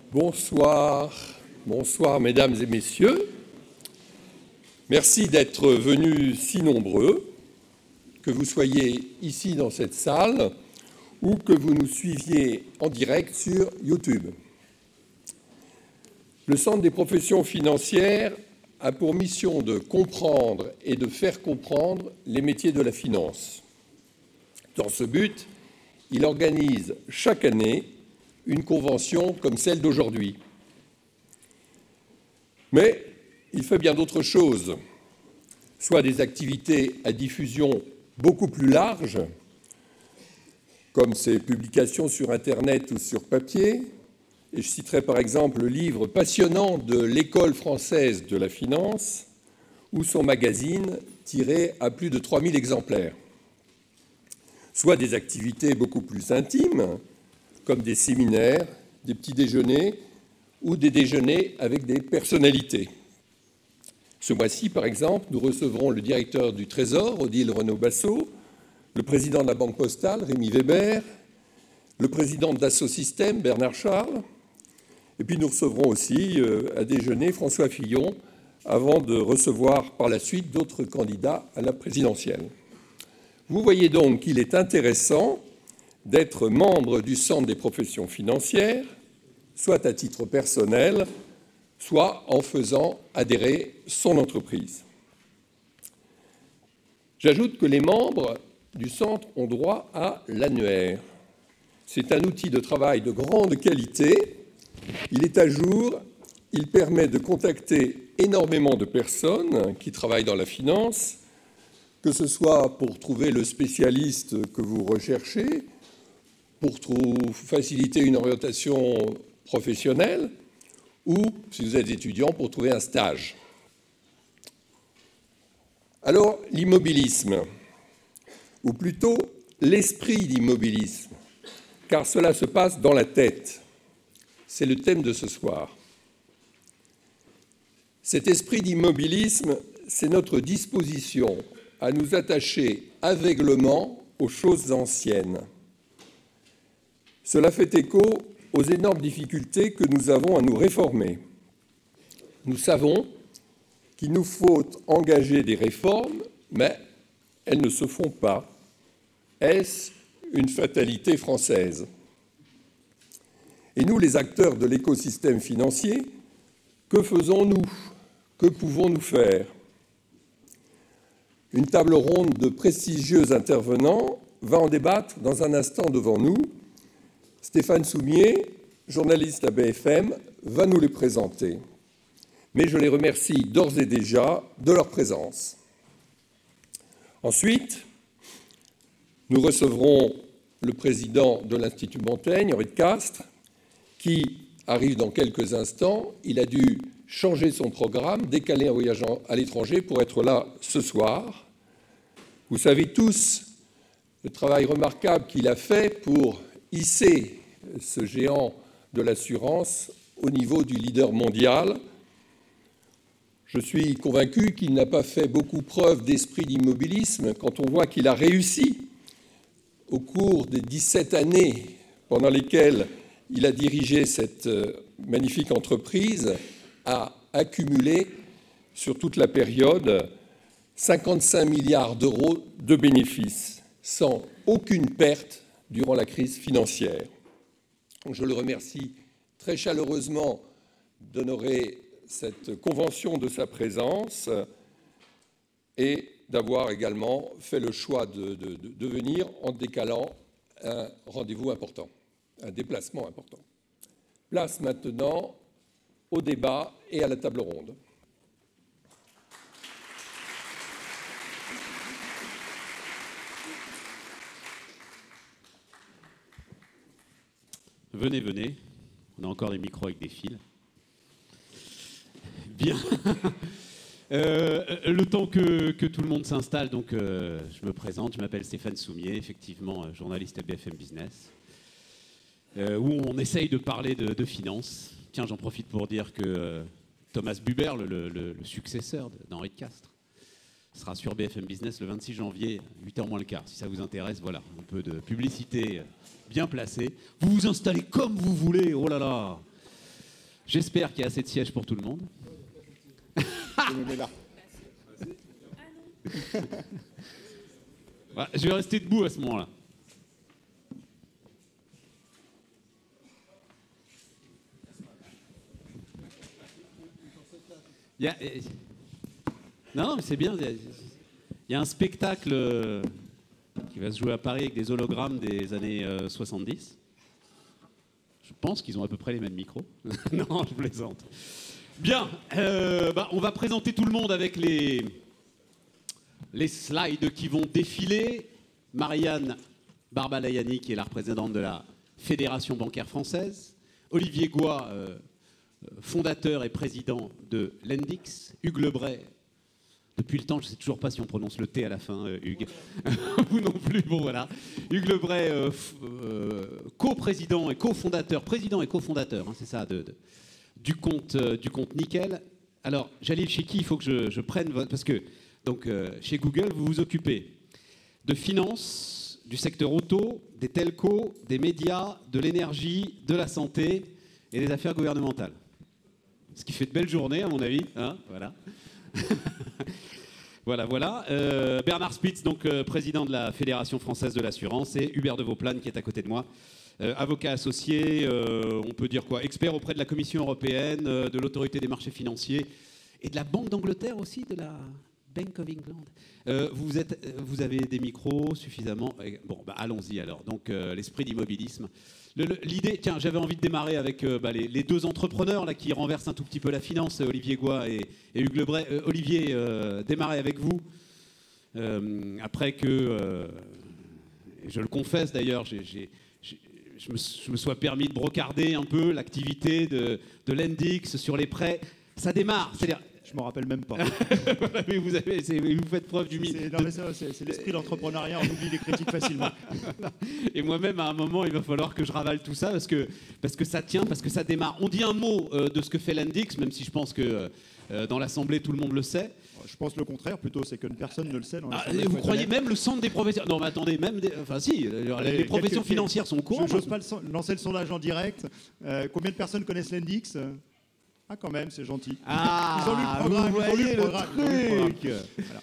Bonsoir, bonsoir mesdames et messieurs. Merci d'être venus si nombreux, que vous soyez ici dans cette salle ou que vous nous suiviez en direct sur YouTube. Le Centre des professions financières a pour mission de comprendre et de faire comprendre les métiers de la finance. Dans ce but, il organise chaque année une convention comme celle d'aujourd'hui. Mais il fait bien d'autres choses, soit des activités à diffusion beaucoup plus large, comme ses publications sur Internet ou sur papier, et je citerai par exemple le livre passionnant de l'École française de la finance, ou son magazine tiré à plus de 3000 exemplaires, soit des activités beaucoup plus intimes, comme des séminaires, des petits déjeuners ou des déjeuners avec des personnalités. Ce mois-ci, par exemple, nous recevrons le directeur du Trésor, Odile Renaud-Bassot, le président de la Banque Postale, Rémi Weber, le président de Dassault Systèmes, Bernard Charles, et puis nous recevrons aussi à déjeuner François Fillon, avant de recevoir par la suite d'autres candidats à la présidentielle. Vous voyez donc qu'il est intéressant d'être membre du Centre des professions financières, soit à titre personnel, soit en faisant adhérer son entreprise. J'ajoute que les membres du Centre ont droit à l'annuaire. C'est un outil de travail de grande qualité. Il est à jour, il permet de contacter énormément de personnes qui travaillent dans la finance, que ce soit pour trouver le spécialiste que vous recherchez, pour faciliter une orientation professionnelle, ou, si vous êtes étudiant, pour trouver un stage. Alors, l'immobilisme, ou plutôt l'esprit d'immobilisme, car cela se passe dans la tête. C'est le thème de ce soir. Cet esprit d'immobilisme, c'est notre disposition à nous attacher aveuglément aux choses anciennes. Cela fait écho aux énormes difficultés que nous avons à nous réformer. Nous savons qu'il nous faut engager des réformes, mais elles ne se font pas. Est-ce une fatalité française? Et nous, les acteurs de l'écosystème financier, que faisons-nous? Que pouvons-nous faire? Une table ronde de prestigieux intervenants va en débattre dans un instant devant nous. Stéphane Soumier, journaliste à BFM, va nous les présenter. Mais je les remercie d'ores et déjà de leur présence. Ensuite, nous recevrons le président de l'Institut Montaigne, Henri de Castres, qui arrive dans quelques instants. Il a dû changer son programme, décaler un voyage à l'étranger pour être là ce soir. Vous savez tous le travail remarquable qu'il a fait pour hisser ce géant de l'assurance au niveau du leader mondial. Je suis convaincu qu'il n'a pas fait beaucoup preuve d'esprit d'immobilisme quand on voit qu'il a réussi, au cours des 17 années pendant lesquelles il a dirigé cette magnifique entreprise, à accumuler sur toute la période 55 milliards d'euros de bénéfices, sans aucune perte durant la crise financière. Je le remercie très chaleureusement d'honorer cette convention de sa présence et d'avoir également fait le choix de venir en décalant un rendez-vous important, un déplacement important. Place maintenant au débat et à la table ronde. Venez, venez. On a encore des micros avec des fils. Bien. Le temps que tout le monde s'installe, donc je me présente. Je m'appelle Stéphane Soumier, effectivement journaliste à BFM Business, où on essaye de parler de finance. Tiens, j'en profite pour dire que Thomas Buberl, le successeur d'Henri de Castres, sera sur BFM Business le 26 janvier, 8h moins le quart. Si ça vous intéresse, voilà, un peu de publicité bien placée. Vous vous installez comme vous voulez, oh là là. J'espère qu'il y a assez de sièges pour tout le monde. Je me mets là. Ouais, je vais rester debout à ce moment-là. Non, mais c'est bien. Il y a un spectacle qui va se jouer à Paris avec des hologrammes des années 70. Je pense qu'ils ont à peu près les mêmes micros. Non, je plaisante. Bien, on va présenter tout le monde avec les slides qui vont défiler. Marianne Barbalayani, qui est la représentante de la Fédération bancaire française. Olivier Goy, fondateur et président de Lendix. Hugues Lebray, depuis le temps, je ne sais toujours pas si on prononce le T à la fin, Hugues. Vous non plus, bon voilà. Hugues Lebray, co-président et co-fondateur, président et co-fondateur, hein, c'est ça, du compte Nickel. Alors, Jalil, chez qui il faut que je prenne votre... Parce que, donc, chez Google, vous vous occupez de finance, du secteur auto, des telcos, des médias, de l'énergie, de la santé et des affaires gouvernementales. Ce qui fait de belles journées, à mon avis. Hein, voilà. Voilà. Bernard Spitz, donc président de la Fédération française de l'assurance, et Hubert de Vauplane, qui est à côté de moi. Avocat associé, on peut dire quoi, expert auprès de la Commission européenne, de l'autorité des marchés financiers et de la Banque d'Angleterre aussi, de la Bank of England. Vous avez des micros suffisamment. Bon, allons-y alors. Donc, l'esprit d'immobilisme. L'idée, tiens, j'avais envie de démarrer avec les deux entrepreneurs là, qui renversent un tout petit peu la finance, Olivier Goy et Hugues Lebray. Olivier, démarrer avec vous. Après que, je le confesse d'ailleurs, je me sois permis de brocarder un peu l'activité de Lendix sur les prêts. Ça démarre, c'est-à-dire... Je m'en rappelle même pas. Mais vous faites preuve d'humilité. C'est l'esprit d'entrepreneuriat, on oublie les critiques facilement. Et moi-même, à un moment, il va falloir que je ravale tout ça parce que ça tient, parce que ça démarre. On dit un mot de ce que fait Lendix, même si je pense que dans l'Assemblée, tout le monde le sait. Je pense le contraire, plutôt, c'est que personne ne le sait. Dans l'Assemblée. Vous croyez même le centre des professions? Non, mais attendez, les professions financières sont au courant. Je n'ose pas lancer le sondage en direct. Combien de personnes connaissent Lendix? Ah, quand même, c'est gentil. Ah, ils ont lu le programme. Vous voyez le truc.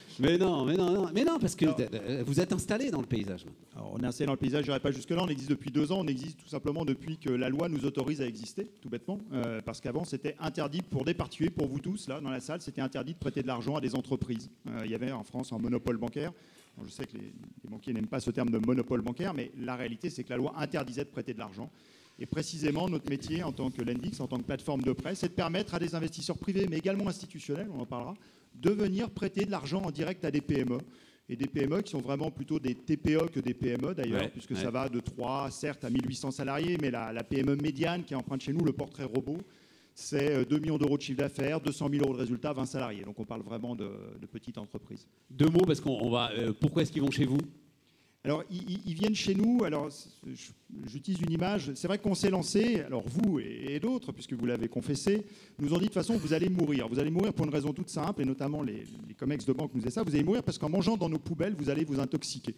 Voilà. Mais non, parce que vous êtes installé dans le paysage. Alors, on est installé dans le paysage, je n'irai pas jusque-là. On existe depuis 2 ans. On existe tout simplement depuis que la loi nous autorise à exister, tout bêtement. Parce qu'avant, c'était interdit pour des particuliers, pour vous tous, là, dans la salle, c'était interdit de prêter de l'argent à des entreprises. Il y avait en France un monopole bancaire. Alors, je sais que les banquiers n'aiment pas ce terme de monopole bancaire, mais la réalité, c'est que la loi interdisait de prêter de l'argent. Et précisément, notre métier en tant que Lendix, en tant que plateforme de prêt, c'est de permettre à des investisseurs privés, mais également institutionnels, on en parlera, de venir prêter de l'argent en direct à des PME. Et des PME qui sont vraiment plutôt des TPE que des PME d'ailleurs, puisque ça va de 3, certes, à 1800 salariés, mais la PME médiane qui emprunte chez nous, le portrait robot, c'est 2 millions d'euros de chiffre d'affaires, 200 000 euros de résultat, 20 salariés. Donc on parle vraiment de petites entreprises. 2 mots, parce qu'on va... pourquoi est-ce qu'ils vont chez vous ? Alors, ils viennent chez nous. Alors, j'utilise une image. C'est vrai qu'on s'est lancé, alors vous et d'autres, puisque vous l'avez confessé, nous ont dit de toute façon, vous allez mourir. Vous allez mourir pour une raison toute simple, et notamment les comex de banque nous disaient ça. Vous allez mourir parce qu'en mangeant dans nos poubelles, vous allez vous intoxiquer.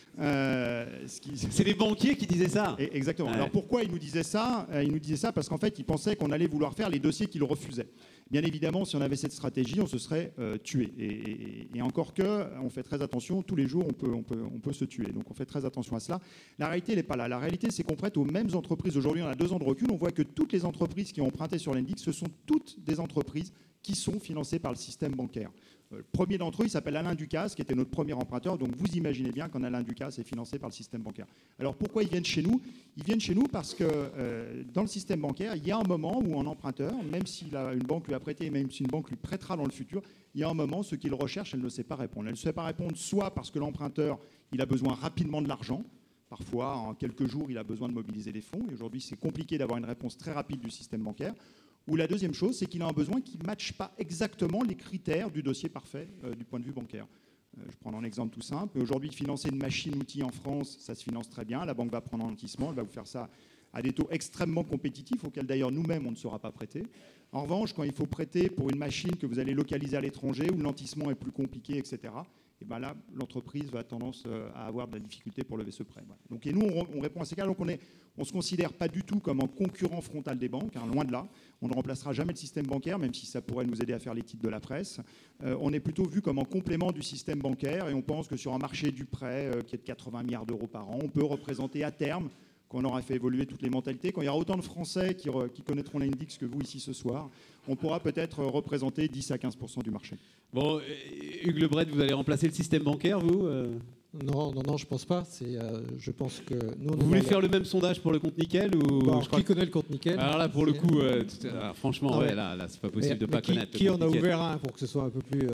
C'est les banquiers qui disaient ça. Exactement. Ouais. Alors pourquoi ils nous disaient ça? Ils nous disaient ça parce qu'en fait, ils pensaient qu'on allait vouloir faire les dossiers qu'ils refusaient. Bien évidemment, si on avait cette stratégie, on se serait tué. Et encore que, on fait très attention. Tous les jours, on peut se tuer. Donc, on fait très attention à cela. La réalité, elle n'est pas là. La réalité, c'est qu'on prête aux mêmes entreprises. Aujourd'hui, on a 2 ans de recul. On voit que toutes les entreprises qui ont emprunté sur Lendix, ce sont toutes des entreprises qui sont financées par le système bancaire. Le premier d'entre eux, il s'appelle Alain Ducasse, qui était notre premier emprunteur. Donc, vous imaginez bien qu'un Alain Ducasse est financé par le système bancaire. Alors, pourquoi ils viennent chez nous? Ils viennent chez nous parce que dans le système bancaire, il y a un moment où un emprunteur, même si une banque lui a prêté, même si une banque lui prêtera dans le futur, il y a un moment, ce qu'il recherche, elle ne sait pas répondre. Elle ne sait pas répondre soit parce que l'emprunteur, il a besoin rapidement de l'argent. Parfois, en quelques jours, il a besoin de mobiliser des fonds. Et aujourd'hui, c'est compliqué d'avoir une réponse très rapide du système bancaire. Ou la deuxième chose, c'est qu'il a un besoin qui ne matche pas exactement les critères du dossier parfait du point de vue bancaire. Je prends un exemple tout simple. Aujourd'hui, financer une machine-outil en France, ça se finance très bien. La banque va prendre un lotissement, elle va vous faire ça à des taux extrêmement compétitifs, auxquels d'ailleurs nous-mêmes, on ne saura pas prêter. En revanche, quand il faut prêter pour une machine que vous allez localiser à l'étranger, où le lotissement est plus compliqué, etc., et ben là, l'entreprise va tendance à avoir de la difficulté pour lever ce prêt. Voilà. Donc, et nous, on répond à ces cas. Donc, on ne se considère pas du tout comme un concurrent frontal des banques, hein, loin de là. On ne remplacera jamais le système bancaire, même si ça pourrait nous aider à faire les titres de la presse. On est plutôt vu comme un complément du système bancaire, et on pense que sur un marché du prêt qui est de 80 milliards d'euros par an, on peut représenter à terme, qu'on aura fait évoluer toutes les mentalités, quand il y aura autant de Français qui connaîtront l'index que vous ici ce soir, on pourra peut-être représenter 10 à 15% du marché. Bon, Hugues Lebret, vous allez remplacer le système bancaire, vous Non, je pense pas. Je pense que nous. Vous voulez faire le même sondage pour le compte nickel ou je crois qui connaît le compte nickel? Alors là, pour le coup, franchement, non, ouais, là, c'est pas possible de pas connaître. Qui en a ouvert un pour que ce soit un peu plus.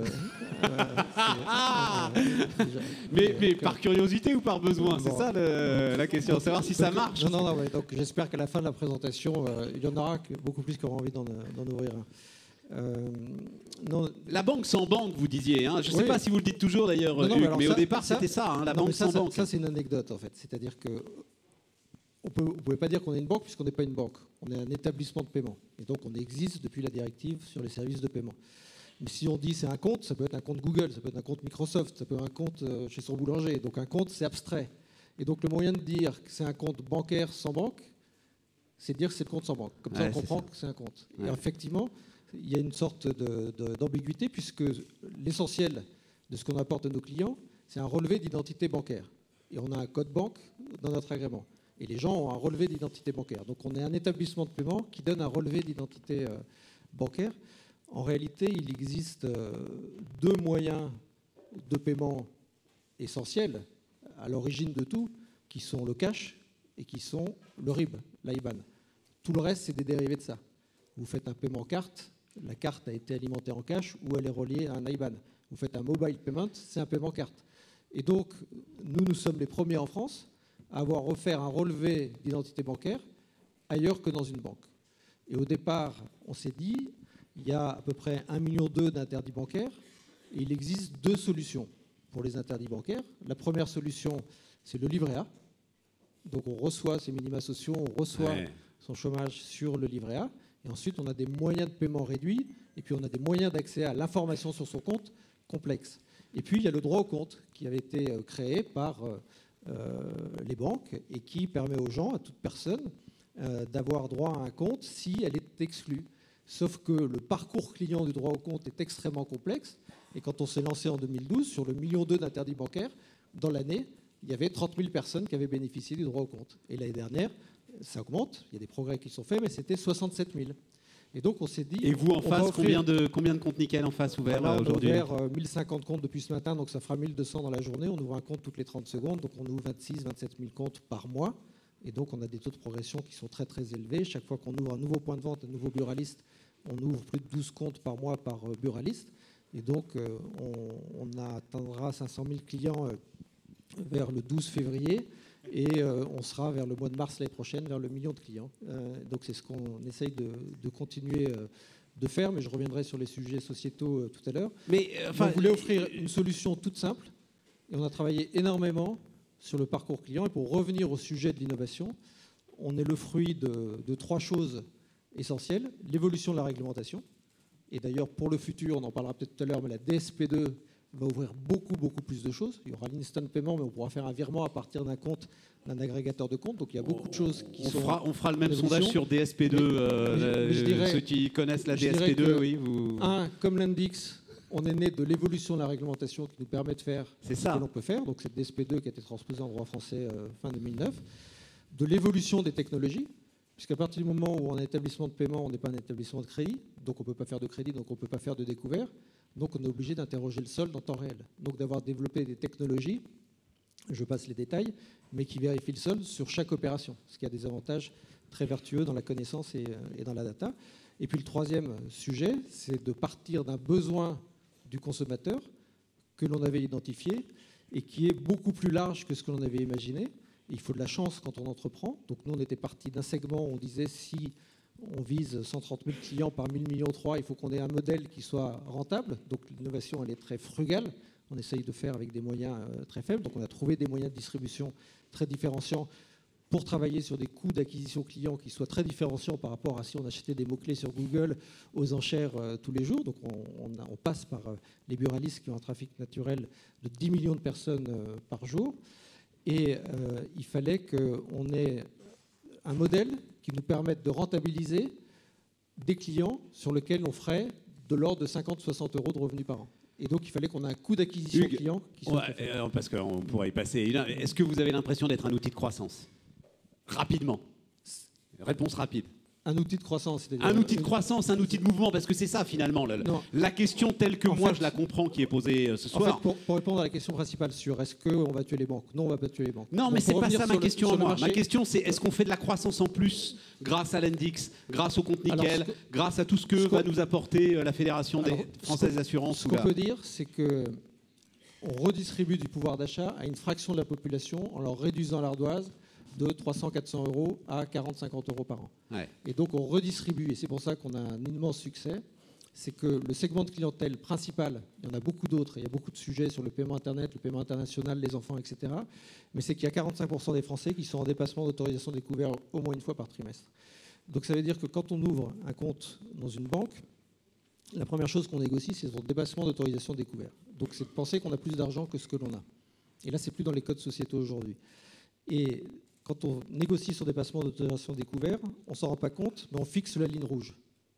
Mais par curiosité ou par besoin, bon. C'est ça la question, savoir si ça marche. Non. Ouais, donc j'espère qu'à la fin de la présentation, il y en aura beaucoup plus qui auront envie d'en ouvrir un. Non. La banque sans banque, vous disiez. Hein. Je ne sais pas si vous le dites toujours d'ailleurs, Hugues, mais au départ, c'était ça, hein, la banque sans banque. Ça, c'est une anecdote, en fait. C'est-à-dire que vous ne pouvez pas dire qu'on est une banque puisqu'on n'est pas une banque. On est un établissement de paiement. Et donc, on existe depuis la directive sur les services de paiement. Mais si on dit c'est un compte, ça peut être un compte Google, ça peut être un compte Microsoft, ça peut être un compte chez son boulanger. Donc, un compte, c'est abstrait. Et donc, le moyen de dire que c'est un compte bancaire sans banque, c'est de dire que c'est le compte sans banque. Comme ça, on comprend que c'est un compte. Ouais. Et effectivement, il y a une sorte d'ambiguïté puisque l'essentiel de ce qu'on apporte à nos clients, c'est un relevé d'identité bancaire. Et on a un code banque dans notre agrément. Et les gens ont un relevé d'identité bancaire. Donc on est un établissement de paiement qui donne un relevé d'identité bancaire. En réalité, il existe deux moyens de paiement essentiels à l'origine de tout, qui sont le cash et qui sont le RIB, l'IBAN. Tout le reste, c'est des dérivés de ça. Vous faites un paiement carte, la carte a été alimentée en cash ou elle est reliée à un IBAN. Vous faites un mobile payment, c'est un paiement carte. Et donc, nous sommes les premiers en France à avoir offert un relevé d'identité bancaire ailleurs que dans une banque. Et au départ, on s'est dit, il y a à peu près 1,2 million d'interdits bancaires et il existe deux solutions pour les interdits bancaires. La première solution, c'est le livret A. Donc, on reçoit ses minima sociaux, on reçoit son chômage sur le livret A. Et ensuite, on a des moyens de paiement réduits et puis on a des moyens d'accès à l'information sur son compte complexes. Et puis, il y a le droit au compte qui avait été créé par les banques et qui permet aux gens, à toute personne, d'avoir droit à un compte si elle est exclue. Sauf que le parcours client du droit au compte est extrêmement complexe. Et quand on s'est lancé en 2012, sur le 1,2 million d'interdits bancaires, dans l'année, il y avait 30 000 personnes qui avaient bénéficié du droit au compte. Et l'année dernière, ça augmente, il y a des progrès qui sont faits, mais c'était 67 000. Et donc on s'est dit... Et vous en face, combien de comptes nickel en face ouverts aujourd'hui? On a ouvert 1050 comptes depuis ce matin, donc ça fera 1200 dans la journée. On ouvre un compte toutes les 30 secondes, donc on ouvre 26 27 000 comptes par mois. Et donc on a des taux de progression qui sont très très élevés. Chaque fois qu'on ouvre un nouveau point de vente, un nouveau buraliste, on ouvre plus de 12 comptes par mois par buraliste. Et donc on atteindra 500 000 clients vers le 12 février. Et on sera vers le mois de mars l'année prochaine, vers le 1 million de clients. Donc c'est ce qu'on essaye de continuer de faire, mais je reviendrai sur les sujets sociétaux tout à l'heure. Mais on voulait offrir une solution toute simple, et on a travaillé énormément sur le parcours client. Et pour revenir au sujet de l'innovation, on est le fruit de trois choses essentielles. L'évolution de la réglementation, et d'ailleurs pour le futur, on en parlera peut-être tout à l'heure, mais la DSP2 va ouvrir beaucoup plus de choses. Il y aura l'instant paiement, mais on pourra faire un virement à partir d'un compte, d'un agrégateur de compte. Donc il y a beaucoup de choses qui sont... On fera le même sondage sur DSP2. Ceux qui connaissent la DSP2, oui. Comme l'index, on est né de l'évolution de la réglementation qui nous permet de faire ce que l'on peut faire. Donc cette DSP2 qui a été transposée en droit français fin 2009. De l'évolution des technologies, puisqu'à partir du moment où on est un établissement de paiement, on n'est pas un établissement de crédit, donc on ne peut pas faire de crédit, donc on ne peut pas faire de découvert. Donc on est obligé d'interroger le solde en temps réel. Donc d'avoir développé des technologies, je passe les détails, mais qui vérifient le solde sur chaque opération, ce qui a des avantages très vertueux dans la connaissance et dans la data. Et puis le troisième sujet, c'est de partir d'un besoin du consommateur que l'on avait identifié et qui est beaucoup plus large que ce que l'on avait imaginé. Et il faut de la chance quand on entreprend. Donc nous, on était parti d'un segment où on disait si on vise 130 000 clients par 1 000 millions 3, il faut qu'on ait un modèle qui soit rentable. Donc l'innovation, elle est très frugale. On essaye de faire avec des moyens très faibles. Donc on a trouvé des moyens de distribution très différenciants pour travailler sur des coûts d'acquisition client qui soient très différenciants par rapport à si on achetait des mots-clés sur Google aux enchères tous les jours. Donc on passe par les buralistes qui ont un trafic naturel de 10 millions de personnes par jour. Et il fallait qu'on ait un modèle qui nous permette de rentabiliser des clients sur lesquels on ferait de l'ordre de 50-60 euros de revenus par an. Et donc, il fallait qu'on ait un coût d'acquisition client qui soit... Parce qu'on pourrait y passer. Est-ce que vous avez l'impression d'être un outil de croissance? Rapidement. Réponse rapide. Un outil de croissance, c'est-à-dire... Un outil de croissance, un outil de mouvement, parce que c'est ça, finalement, la question telle que moi, je la comprends, qui est posée ce soir. En fait, pour répondre à la question principale sur est-ce qu'on va tuer les banques? Non, on ne va pas tuer les banques. Non, mais c'est pas ça ma question à moi. Ma question, c'est est-ce qu'on fait de la croissance en plus grâce à l'Index, grâce au compte nickel, grâce à tout ce que va nous apporter la Fédération française d'assurance? Ce qu'on peut dire, c'est qu'on redistribue du pouvoir d'achat à une fraction de la population en leur réduisant l'ardoise de 300-400 euros à 40-50 euros par an. Ouais. Et donc on redistribue, et c'est pour ça qu'on a un immense succès, c'est que le segment de clientèle principal, il y en a beaucoup d'autres, il y a beaucoup de sujets sur le paiement Internet, le paiement international, les enfants, etc. Mais c'est qu'il y a 45% des Français qui sont en dépassement d'autorisation découvert au moins une fois par trimestre. Donc ça veut dire que quand on ouvre un compte dans une banque, la première chose qu'on négocie, c'est son dépassement d'autorisation découvert. Donc c'est de penser qu'on a plus d'argent que ce que l'on a. Et là, c'est plus dans les codes sociétaux aujourd'hui. Et quand on négocie son dépassement d'autorisation découvert, on ne s'en rend pas compte, mais on fixe la ligne rouge.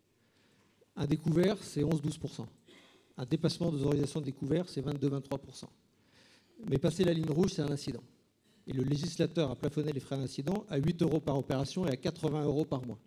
Un découvert, c'est 11-12%. Un dépassement d'autorisation découvert, c'est 22-23%. Mais passer la ligne rouge, c'est un incident. Et le législateur a plafonné les frais d'incident à 8 euros par opération et à 80 euros par mois.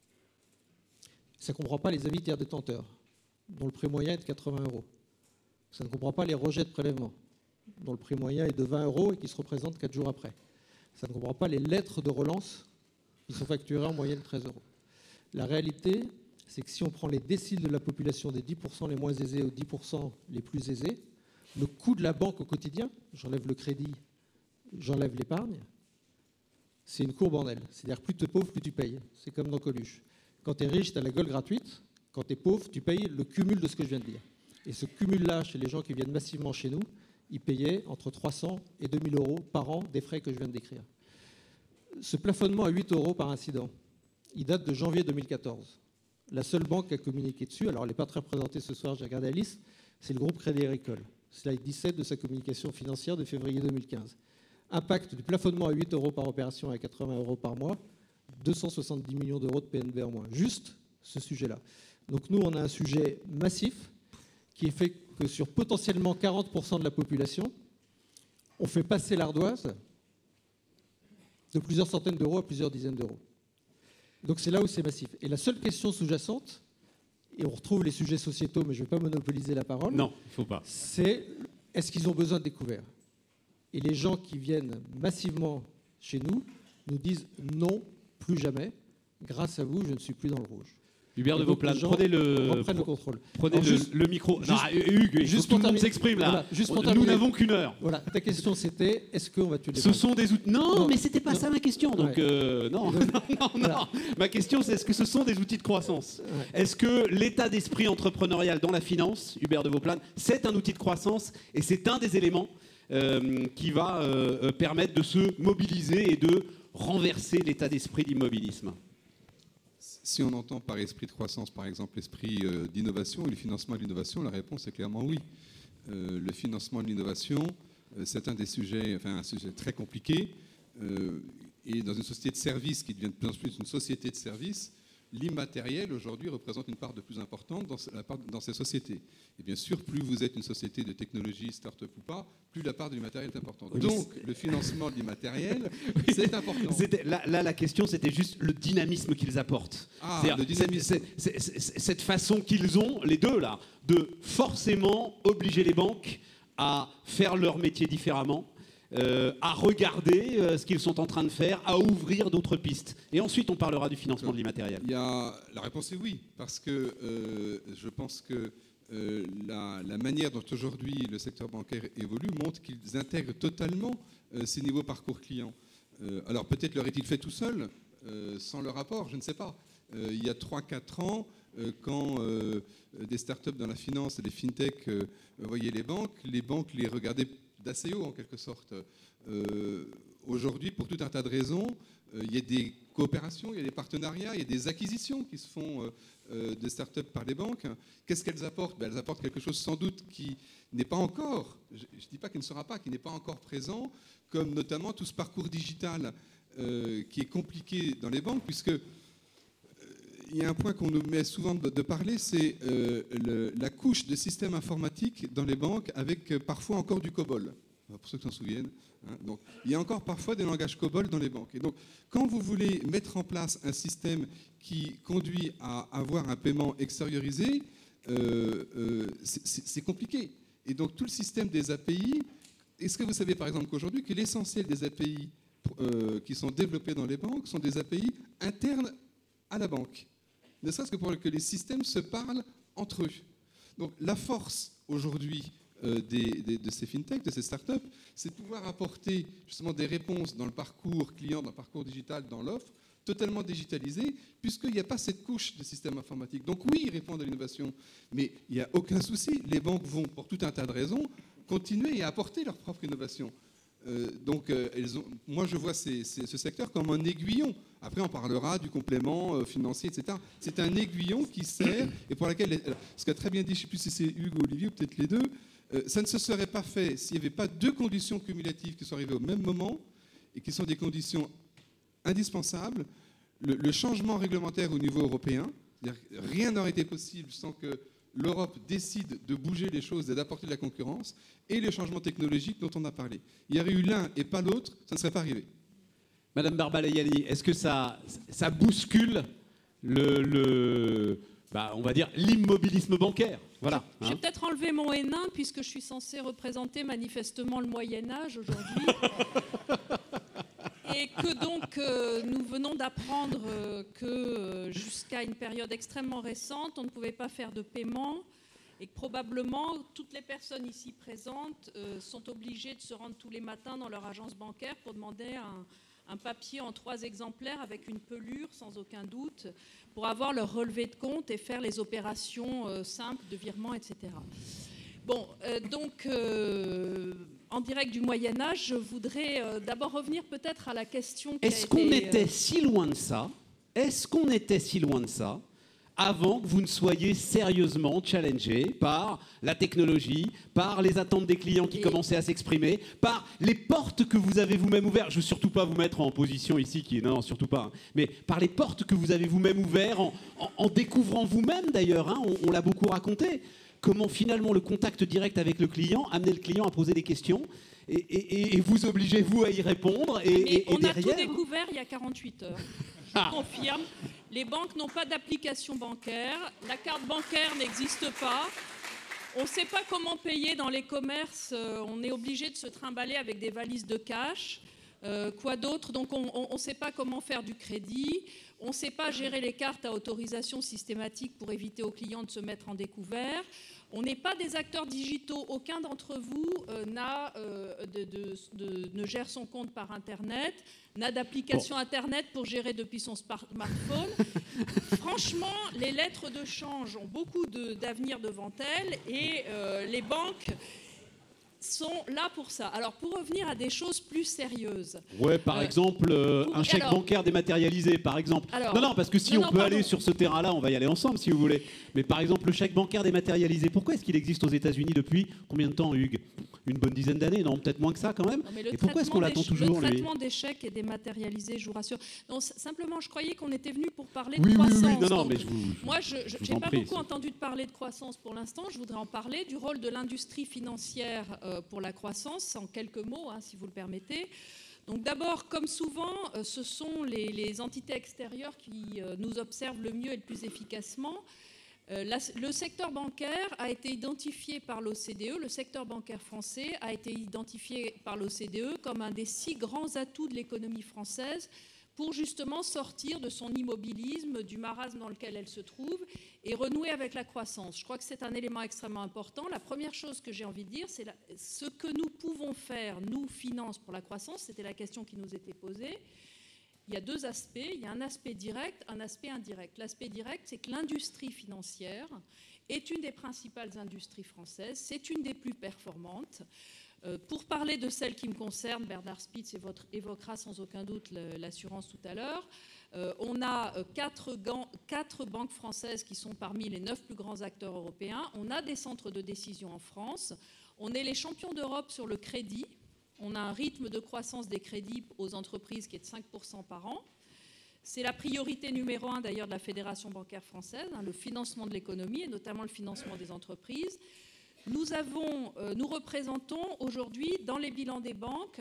Ça ne comprend pas les avis tiers détenteurs, dont le prix moyen est de 80 euros. Ça ne comprend pas les rejets de prélèvement, dont le prix moyen est de 20 euros et qui se représentent 4 jours après. Ça ne comprend pas les lettres de relance qui sont facturées en moyenne 13 euros. La réalité, c'est que si on prend les déciles de la population des 10% les moins aisés aux 10% les plus aisés, le coût de la banque au quotidien, j'enlève le crédit, j'enlève l'épargne, c'est une courbe en L. C'est-à-dire plus tu es pauvre, plus tu payes. C'est comme dans Coluche. Quand tu es riche, tu as la gueule gratuite. Quand tu es pauvre, tu payes le cumul de ce que je viens de dire. Et ce cumul-là, chez les gens qui viennent massivement chez nous, ils payaient entre 300 et 2000 euros par an des frais que je viens de décrire. Ce plafonnement à 8 euros par incident, il date de janvier 2014. La seule banque qui a communiqué dessus, alors elle n'est pas très représentée ce soir, j'ai regardé la liste, c'est le groupe Crédit Agricole. Slide 17 de sa communication financière de février 2015. Impact du plafonnement à 8 euros par opération et à 80 euros par mois, 270 millions d'euros de PNB en moins. Juste ce sujet-là. Donc nous, on a un sujet massif qui fait que sur potentiellement 40% de la population, on fait passer l'ardoise de plusieurs centaines d'euros à plusieurs dizaines d'euros. Donc c'est là où c'est massif. Et la seule question sous-jacente, et on retrouve les sujets sociétaux, mais je ne vais pas monopoliser la parole. Non, il ne faut pas. C'est est-ce qu'ils ont besoin de découvert? Et les gens qui viennent massivement chez nous nous disent non, plus jamais. Grâce à vous, je ne suis plus dans le rouge. Hubert de Vauplane, prenez le contrôle. Prenez le micro. Non, Hugues, juste tout le monde s'exprime là. Voilà, nous n'avons qu'une heure. Voilà, ta question c'était est-ce qu'on va tuer les Ce sont des outils. Non, mais c'était pas ça ma question. Donc non. Voilà. Ma question c'est est-ce que ce sont des outils de croissance? Est-ce que l'état d'esprit entrepreneurial dans la finance, Hubert de Vauplane, c'est un outil de croissance et c'est un des éléments qui va permettre de se mobiliser et de renverser l'état d'esprit d'immobilisme? Si on entend par esprit de croissance, par exemple, l'esprit d'innovation et le financement de l'innovation, la réponse est clairement oui. Le financement de l'innovation, c'est un sujet très compliqué. Et dans une société de services qui devient de plus en plus une société de services, l'immatériel aujourd'hui représente une part de plus importante dans ces sociétés. Et bien sûr, plus vous êtes une société de technologie, start-up ou pas, plus la part de l'immatériel est importante. Oui, donc, le financement de l'immatériel, c'est important. Là, la question, c'était juste le dynamisme qu'ils apportent. Le dynamisme. Cette façon qu'ils ont, les deux, là, de forcément obliger les banques à faire leur métier différemment, à regarder ce qu'ils sont en train de faire, à ouvrir d'autres pistes. Et ensuite, on parlera du financement de l'immatériel. La réponse est oui, parce que je pense que la manière dont aujourd'hui le secteur bancaire évolue montre qu'ils intègrent totalement ces niveaux parcours clients. Alors peut-être leur est-il fait tout seul, sans le rapport, je ne sais pas. Il y a 3-4 ans, quand des startups dans la finance et les fintechs voyaient les banques les regardaient d'ACO en quelque sorte. Aujourd'hui, pour tout un tas de raisons, il y a des coopérations, il y a des partenariats, il y a des acquisitions qui se font de start-up par les banques. Qu'est-ce qu'elles apportent? Elles apportent quelque chose sans doute qui n'est pas encore, je ne dis pas qu'il ne sera pas, qui n'est pas encore présent, comme notamment tout ce parcours digital qui est compliqué dans les banques, puisque il y a un point qu'on nous met souvent de parler, c'est la couche de système informatique dans les banques avec parfois encore du COBOL, pour ceux qui s'en souviennent. Donc, il y a encore parfois des langages COBOL dans les banques. Et donc, quand vous voulez mettre en place un système qui conduit à avoir un paiement extériorisé, c'est compliqué. Et donc, tout le système des API, est-ce que vous savez par exemple qu'aujourd'hui, que l'essentiel des API qui sont développés dans les banques sont des API internes à la banque, ne serait-ce que pour que les systèmes se parlent entre eux. Donc, la force aujourd'hui de ces fintechs, de ces startups, c'est de pouvoir apporter justement des réponses dans le parcours client, dans le parcours digital, dans l'offre, totalement digitalisé, puisqu'il n'y a pas cette couche de système informatique. Donc oui, ils répondent à l'innovation, mais il n'y a aucun souci. Les banques vont, pour tout un tas de raisons, continuer à apporter leur propre innovation. Moi, je vois ce secteur comme un aiguillon. Après, on parlera du complément financier, etc. C'est un aiguillon qui sert, et pour laquelle, ce qu'a très bien dit, je ne sais plus si c'est Hugues ou Olivier, ou peut-être les deux, ça ne se serait pas fait s'il n'y avait pas deux conditions cumulatives qui sont arrivées au même moment, et qui sont des conditions indispensables. Le changement réglementaire au niveau européen, c'est-à-dire que rien n'aurait été possible sans que l'Europe décide de bouger les choses et d'apporter de la concurrence, et les changements technologiques dont on a parlé. Il y aurait eu l'un et pas l'autre, ça ne serait pas arrivé. Madame Barbalayali, est-ce que ça bouscule on va dire l'immobilisme bancaire? Voilà. Je vais peut-être enlever mon Hénin, puisque je suis censée représenter manifestement le Moyen-Âge aujourd'hui. Et que donc nous venons d'apprendre que jusqu'à une période extrêmement récente, on ne pouvait pas faire de paiement, et que probablement toutes les personnes ici présentes sont obligées de se rendre tous les matins dans leur agence bancaire pour demander un papier en 3 exemplaires avec une pelure, sans aucun doute, pour avoir leur relevé de compte et faire les opérations simples de virement, etc. Bon, en direct du Moyen-Âge, je voudrais d'abord revenir peut-être à la question qui Est-ce qu'on était si loin de ça? Est-ce qu'on était si loin de ça avant que vous ne soyez sérieusement challengé par la technologie, par les attentes des clients qui commençaient à s'exprimer, par les portes que vous avez vous-même ouvertes? Je ne veux surtout pas vous mettre en position ici, non, surtout pas, mais par les portes que vous avez vous-même ouvertes, en découvrant vous-même d'ailleurs, on l'a beaucoup raconté, comment finalement le contact direct avec le client amenait le client à poser des questions et vous obligez vous à y répondre. On a tout découvert il y a 48 heures. Je confirme. Les banques n'ont pas d'application bancaire. La carte bancaire n'existe pas. On ne sait pas comment payer dans les commerces. On est obligé de se trimballer avec des valises de cash. Quoi d'autre? Donc on ne sait pas comment faire du crédit. On ne sait pas gérer les cartes à autorisation systématique pour éviter aux clients de se mettre en découvert. On n'est pas des acteurs digitaux. Aucun d'entre vous ne gère son compte par Internet, n'a d'application Internet pour gérer depuis son smartphone. Franchement, les lettres de change ont beaucoup d'avenir devant elles et les banques sont là pour ça. Alors, pour revenir à des choses plus sérieuses. Ouais, par exemple, un chèque bancaire dématérialisé, par exemple. Non, parce que si on peut aller sur ce terrain-là, on va y aller ensemble, si vous voulez. Mais par exemple, le chèque bancaire dématérialisé, pourquoi est-ce qu'il existe aux États-Unis depuis combien de temps, Hugues? Une bonne dizaine d'années? Non, peut-être moins que ça, quand même. Non, et pourquoi est-ce qu'on l'attend toujours, Le traitement des chèques est dématérialisé, je vous rassure. Non, simplement, je croyais qu'on était venu pour parler de croissance. Oui, non, mais moi, je n'ai pas beaucoup entendu de parler de croissance pour l'instant. Je voudrais en parler du rôle de l'industrie financière pour la croissance, en quelques mots, si vous le permettez. Donc d'abord, comme souvent, ce sont les entités extérieures qui nous observent le mieux et le plus efficacement. Le secteur bancaire a été identifié par l'OCDE, le secteur bancaire français a été identifié par l'OCDE comme un des 6 grands atouts de l'économie française pour justement sortir de son immobilisme, du marasme dans lequel elle se trouve et renouer avec la croissance. Je crois que c'est un élément extrêmement important. La première chose que j'ai envie de dire, c'est ce que nous pouvons faire, nous, finances, pour la croissance. C'était la question qui nous était posée. Il y a 2 aspects. Il y a un aspect direct, un aspect indirect. L'aspect direct, c'est que l'industrie financière est une des principales industries françaises. C'est une des plus performantes. Pour parler de celle qui me concerne, Bernard Spitz évoquera sans aucun doute l'assurance tout à l'heure. On a 4 banques françaises qui sont parmi les 9 plus grands acteurs européens. On a des centres de décision en France. On est les champions d'Europe sur le crédit. On a un rythme de croissance des crédits aux entreprises qui est de 5% par an. C'est la priorité numéro 1 d'ailleurs de la Fédération bancaire française, le financement de l'économie et notamment le financement des entreprises. Nous représentons aujourd'hui dans les bilans des banques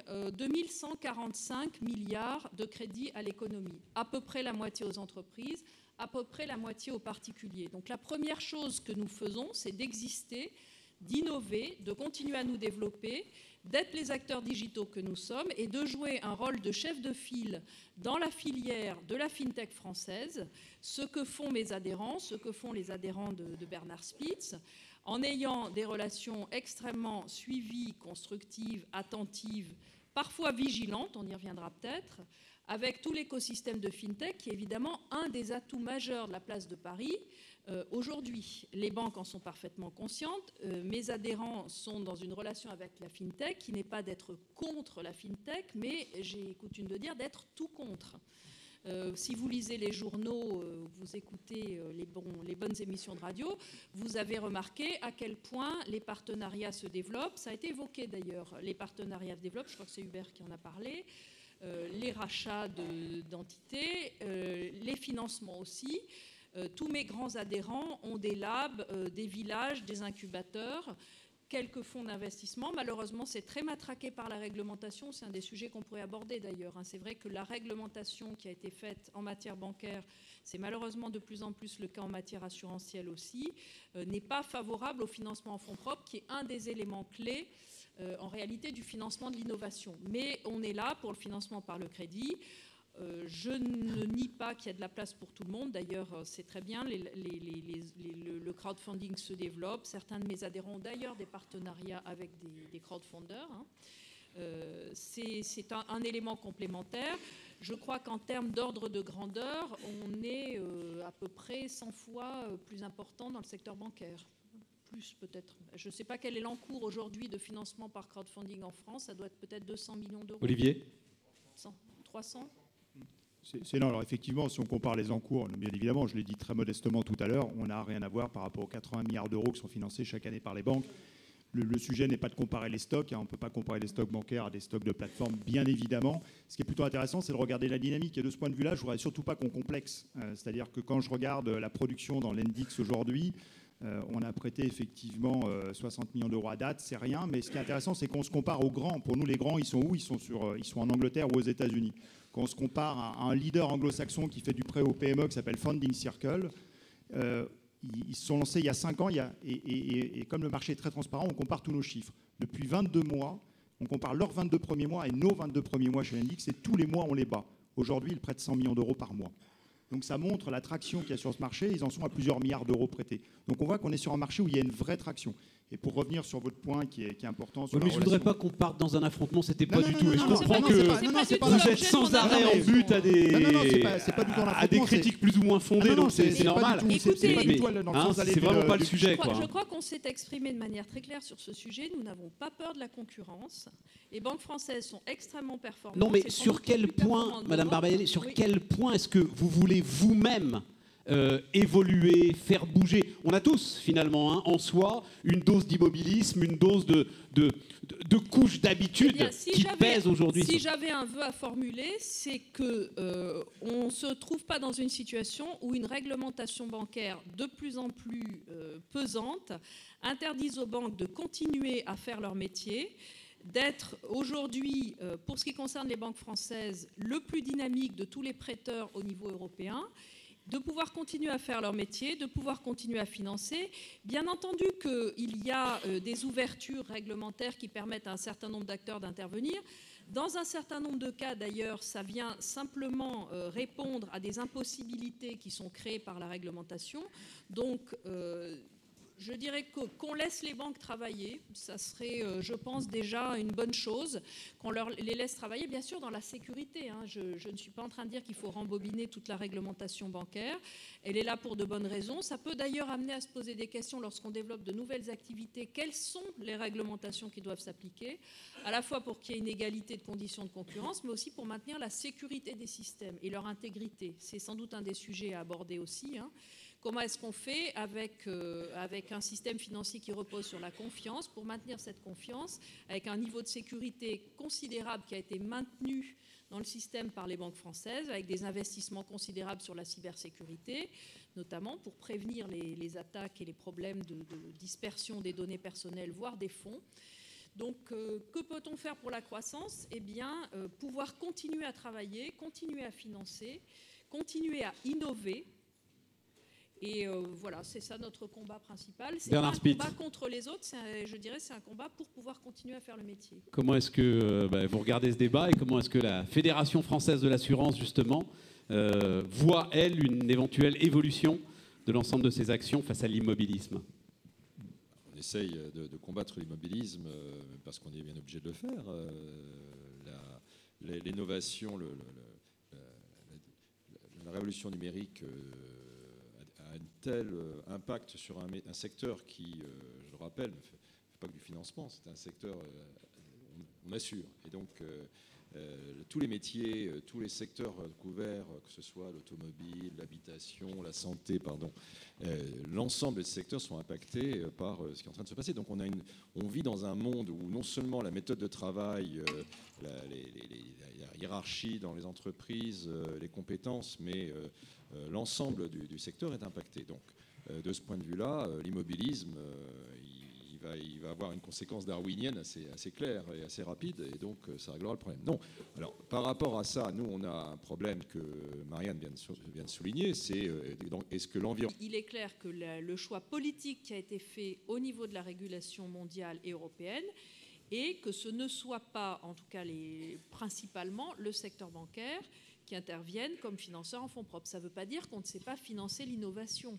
2145 milliards de crédits à l'économie, à peu près la moitié aux entreprises, à peu près la moitié aux particuliers. Donc la première chose que nous faisons, c'est d'exister, d'innover, de continuer à nous développer, d'être les acteurs digitaux que nous sommes et de jouer un rôle de chef de file dans la filière de la FinTech française, ce que font mes adhérents, ce que font les adhérents de Bernard Spitz, en ayant des relations extrêmement suivies, constructives, attentives, parfois vigilantes, on y reviendra peut-être, avec tout l'écosystème de FinTech qui est évidemment un des atouts majeurs de la place de Paris. Aujourd'hui, les banques en sont parfaitement conscientes. Mes adhérents sont dans une relation avec la FinTech qui n'est pas d'être contre la FinTech, mais j'ai coutume de dire d'être tout contre. Si vous lisez les journaux, vous écoutez les bonnes émissions de radio, vous avez remarqué à quel point les partenariats se développent. Ça a été évoqué d'ailleurs, les partenariats se développent, je crois que c'est Hubert qui en a parlé, les rachats d'entités, les financements aussi. Tous mes grands adhérents ont des labs, des villages, des incubateurs, quelques fonds d'investissement. Malheureusement, c'est très matraqué par la réglementation. C'est un des sujets qu'on pourrait aborder d'ailleurs. C'est vrai que la réglementation qui a été faite en matière bancaire, c'est malheureusement de plus en plus le cas en matière assurantielle aussi, n'est pas favorable au financement en fonds propres, qui est un des éléments clés en réalité du financement de l'innovation. Mais on est là pour le financement par le crédit. Je ne nie pas qu'il y a de la place pour tout le monde. D'ailleurs, c'est très bien, le crowdfunding se développe. Certains de mes adhérents ont d'ailleurs des partenariats avec des crowdfunders. C'est un élément complémentaire. Je crois qu'en termes d'ordre de grandeur, on est à peu près 100 fois plus important dans le secteur bancaire. Plus peut-être. Je ne sais pas quel est l'encours aujourd'hui de financement par crowdfunding en France. Ça doit être peut-être 200 millions d'euros. Olivier ? 300 ? C'est non. Alors effectivement, si on compare les encours, bien évidemment, je l'ai dit très modestement tout à l'heure, on n'a rien à voir par rapport aux 80 milliards d'euros qui sont financés chaque année par les banques. Le sujet n'est pas de comparer les stocks. On ne peut pas comparer les stocks bancaires à des stocks de plateformes, bien évidemment. Ce qui est plutôt intéressant, c'est de regarder la dynamique. Et de ce point de vue-là, je ne voudrais surtout pas qu'on complexe. C'est-à-dire que quand je regarde la production dans l'Index aujourd'hui, on a prêté effectivement 60 millions d'euros à date, c'est rien. Mais ce qui est intéressant, c'est qu'on se compare aux grands. Pour nous, les grands, ils sont où ? Ils sont en Angleterre ou aux États-Unis. Quand on se compare à un leader anglo-saxon qui fait du prêt au PME qui s'appelle Funding Circle, ils se sont lancés il y a 5 ans, et comme le marché est très transparent, on compare tous nos chiffres. Depuis 22 mois, on compare leurs 22 premiers mois et nos 22 premiers mois chez l'Index, et tous les mois, on les bat. Aujourd'hui, ils prêtent 100 millions d'euros par mois. Donc ça montre la traction qu'il y a sur ce marché. Ils en sont à plusieurs milliards d'euros prêtés. Donc on voit qu'on est sur un marché où il y a une vraie traction. Et pour revenir sur votre point qui est important... Sur mais je ne voudrais pas qu'on parte dans un affrontement, c'était pas du tout. Et je comprends que vous êtes sans arrêt en but à des critiques plus ou moins fondées, donc c'est normal. C'est vraiment pas le sujet. Je crois qu'on s'est exprimé de manière très claire sur ce sujet. Nous n'avons pas peur de la concurrence. Les banques françaises sont extrêmement performantes. Non, mais sur quel point, Madame Barbaliani, sur quel point est-ce que vous voulez vous-même évoluer, faire bouger? On a tous, finalement, en soi, une dose d'immobilisme, une dose de couches d'habitude qui pèsent aujourd'hui. Si j'avais un vœu à formuler, c'est qu'on ne se trouve pas dans une situation où une réglementation bancaire de plus en plus pesante interdise aux banques de continuer à faire leur métier, d'être aujourd'hui, pour ce qui concerne les banques françaises, le plus dynamique de tous les prêteurs au niveau européen, de pouvoir continuer à faire leur métier, de pouvoir continuer à financer. Bien entendu qu'il y a des ouvertures réglementaires qui permettent à un certain nombre d'acteurs d'intervenir. Dans un certain nombre de cas, d'ailleurs, ça vient simplement répondre à des impossibilités qui sont créées par la réglementation. Donc, Je dirais qu'on laisse les banques travailler, ça serait, je pense, déjà une bonne chose, qu'on les laisse travailler, bien sûr, dans la sécurité. Je ne suis pas en train de dire qu'il faut rembobiner toute la réglementation bancaire. Elle est là pour de bonnes raisons. Ça peut d'ailleurs amener à se poser des questions lorsqu'on développe de nouvelles activités. Quelles sont les réglementations qui doivent s'appliquer, à la fois pour qu'il y ait une égalité de conditions de concurrence, mais aussi pour maintenir la sécurité des systèmes et leur intégrité. C'est sans doute un des sujets à aborder aussi. Comment est-ce qu'on fait avec un système financier qui repose sur la confiance pour maintenir cette confiance, avec un niveau de sécurité considérable qui a été maintenu dans le système par les banques françaises, avec des investissements considérables sur la cybersécurité, notamment pour prévenir les attaques et les problèmes de dispersion des données personnelles, voire des fonds. Donc, que peut-on faire pour la croissance ? Eh bien, pouvoir continuer à travailler, continuer à financer, continuer à innover. Et voilà, c'est ça notre combat principal. C'est pas un combat contre les autres, je dirais c'est un combat pour pouvoir continuer à faire le métier. Comment est-ce que vous regardez ce débat et comment est-ce que la Fédération française de l'assurance, justement, voit, elle, une éventuelle évolution de l'ensemble de ses actions face à l'immobilisme ? On essaye de combattre l'immobilisme parce qu'on est bien obligé de le faire. L'innovation, la révolution numérique a un tel impact sur un secteur qui, je le rappelle, ne fait pas que du financement, c'est un secteur, on assure. Et donc, tous les métiers, tous les secteurs couverts, que ce soit l'automobile, l'habitation, la santé, l'ensemble des secteurs sont impactés par ce qui est en train de se passer. Donc on vit dans un monde où non seulement la méthode de travail, la hiérarchie dans les entreprises, les compétences, mais l'ensemble du secteur est impacté. Donc de ce point de vue-là, l'immobilisme, il va avoir une conséquence darwinienne assez claire et assez rapide, et donc ça réglera le problème. Non. Alors, par rapport à ça, nous, on a un problème que Marianne vient de souligner, c'est est-ce que l'environnement... Il est clair que le choix politique qui a été fait au niveau de la régulation mondiale et européenne, et que ce ne soit pas, en tout cas principalement, le secteur bancaire qui intervienne comme financeur en fonds propres. Ça ne veut pas dire qu'on ne sait pas financer l'innovation.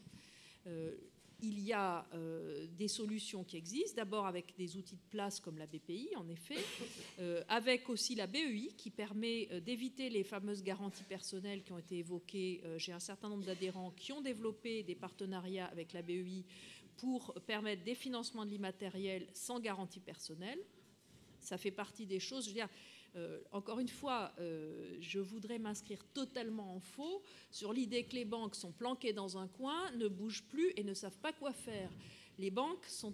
Il y a des solutions qui existent, d'abord avec des outils de place comme la BPI, en effet, avec aussi la BEI qui permet d'éviter les fameuses garanties personnelles qui ont été évoquées. J'ai un certain nombre d'adhérents qui ont développé des partenariats avec la BEI pour permettre des financements de l'immatériel sans garantie personnelle. Ça fait partie des choses, je veux dire... encore une fois, je voudrais m'inscrire totalement en faux sur l'idée que les banques sont planquées dans un coin, ne bougent plus et ne savent pas quoi faire. Les banques sont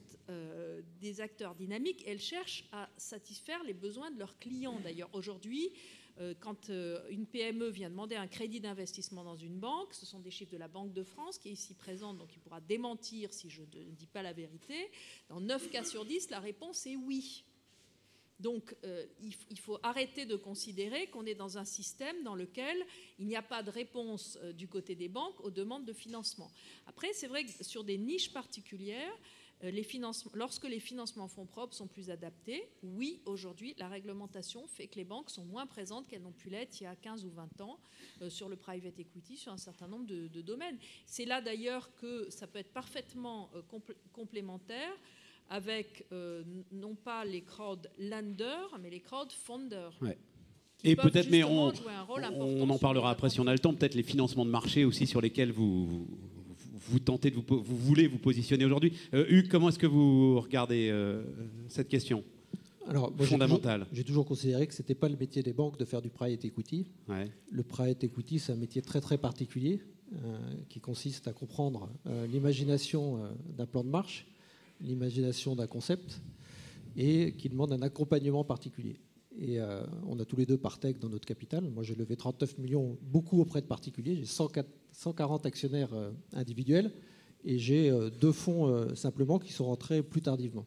des acteurs dynamiques et elles cherchent à satisfaire les besoins de leurs clients. D'ailleurs, aujourd'hui, quand une PME vient demander un crédit d'investissement dans une banque, ce sont des chiffres de la Banque de France qui est ici présente, donc il pourra démentir si je ne dis pas la vérité. Dans 9 cas sur 10, la réponse est oui. Donc, il faut arrêter de considérer qu'on est dans un système dans lequel il n'y a pas de réponse du côté des banques aux demandes de financement. Après, c'est vrai que sur des niches particulières, lorsque les financements fonds propres sont plus adaptés, oui, aujourd'hui, la réglementation fait que les banques sont moins présentes qu'elles n'ont pu l'être il y a 15 ou 20 ans sur le private equity, sur un certain nombre de domaines. C'est là d'ailleurs que ça peut être parfaitement complémentaire avec non pas les crowdlenders, mais les crowdfunders. Ouais. Et peut-être, mais on en parlera après si on a le temps, peut-être les financements de marché aussi sur lesquels vous tentez vous voulez vous positionner aujourd'hui. Hugues, comment est-ce que vous regardez cette question ? Alors, moi, fondamentale. J'ai toujours considéré que ce n'était pas le métier des banques de faire du private equity. Ouais. Le private equity, c'est un métier très très particulier qui consiste à comprendre l'imagination d'un plan de marche, l'imagination d'un concept, et qui demande un accompagnement particulier. Et on a tous les deux Partech dans notre capital. Moi, j'ai levé 39 millions, beaucoup auprès de particuliers. J'ai 140 actionnaires individuels, et j'ai 2 fonds simplement qui sont rentrés plus tardivement.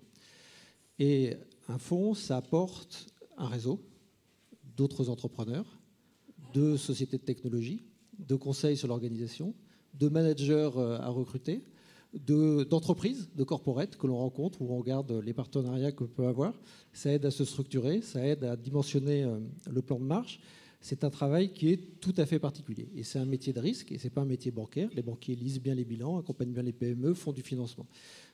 Et un fonds, ça apporte un réseau d'autres entrepreneurs, de sociétés de technologie, de conseils sur l'organisation, de managers à recruter, d'entreprises, de corporates que l'on rencontre, où on regarde les partenariats qu'on peut avoir. Ça aide à se structurer, ça aide à dimensionner le plan de marche. C'est un travail qui est tout à fait particulier. Et c'est un métier de risque, et ce n'est pas un métier bancaire. Les banquiers lisent bien les bilans, accompagnent bien les PME, font du financement.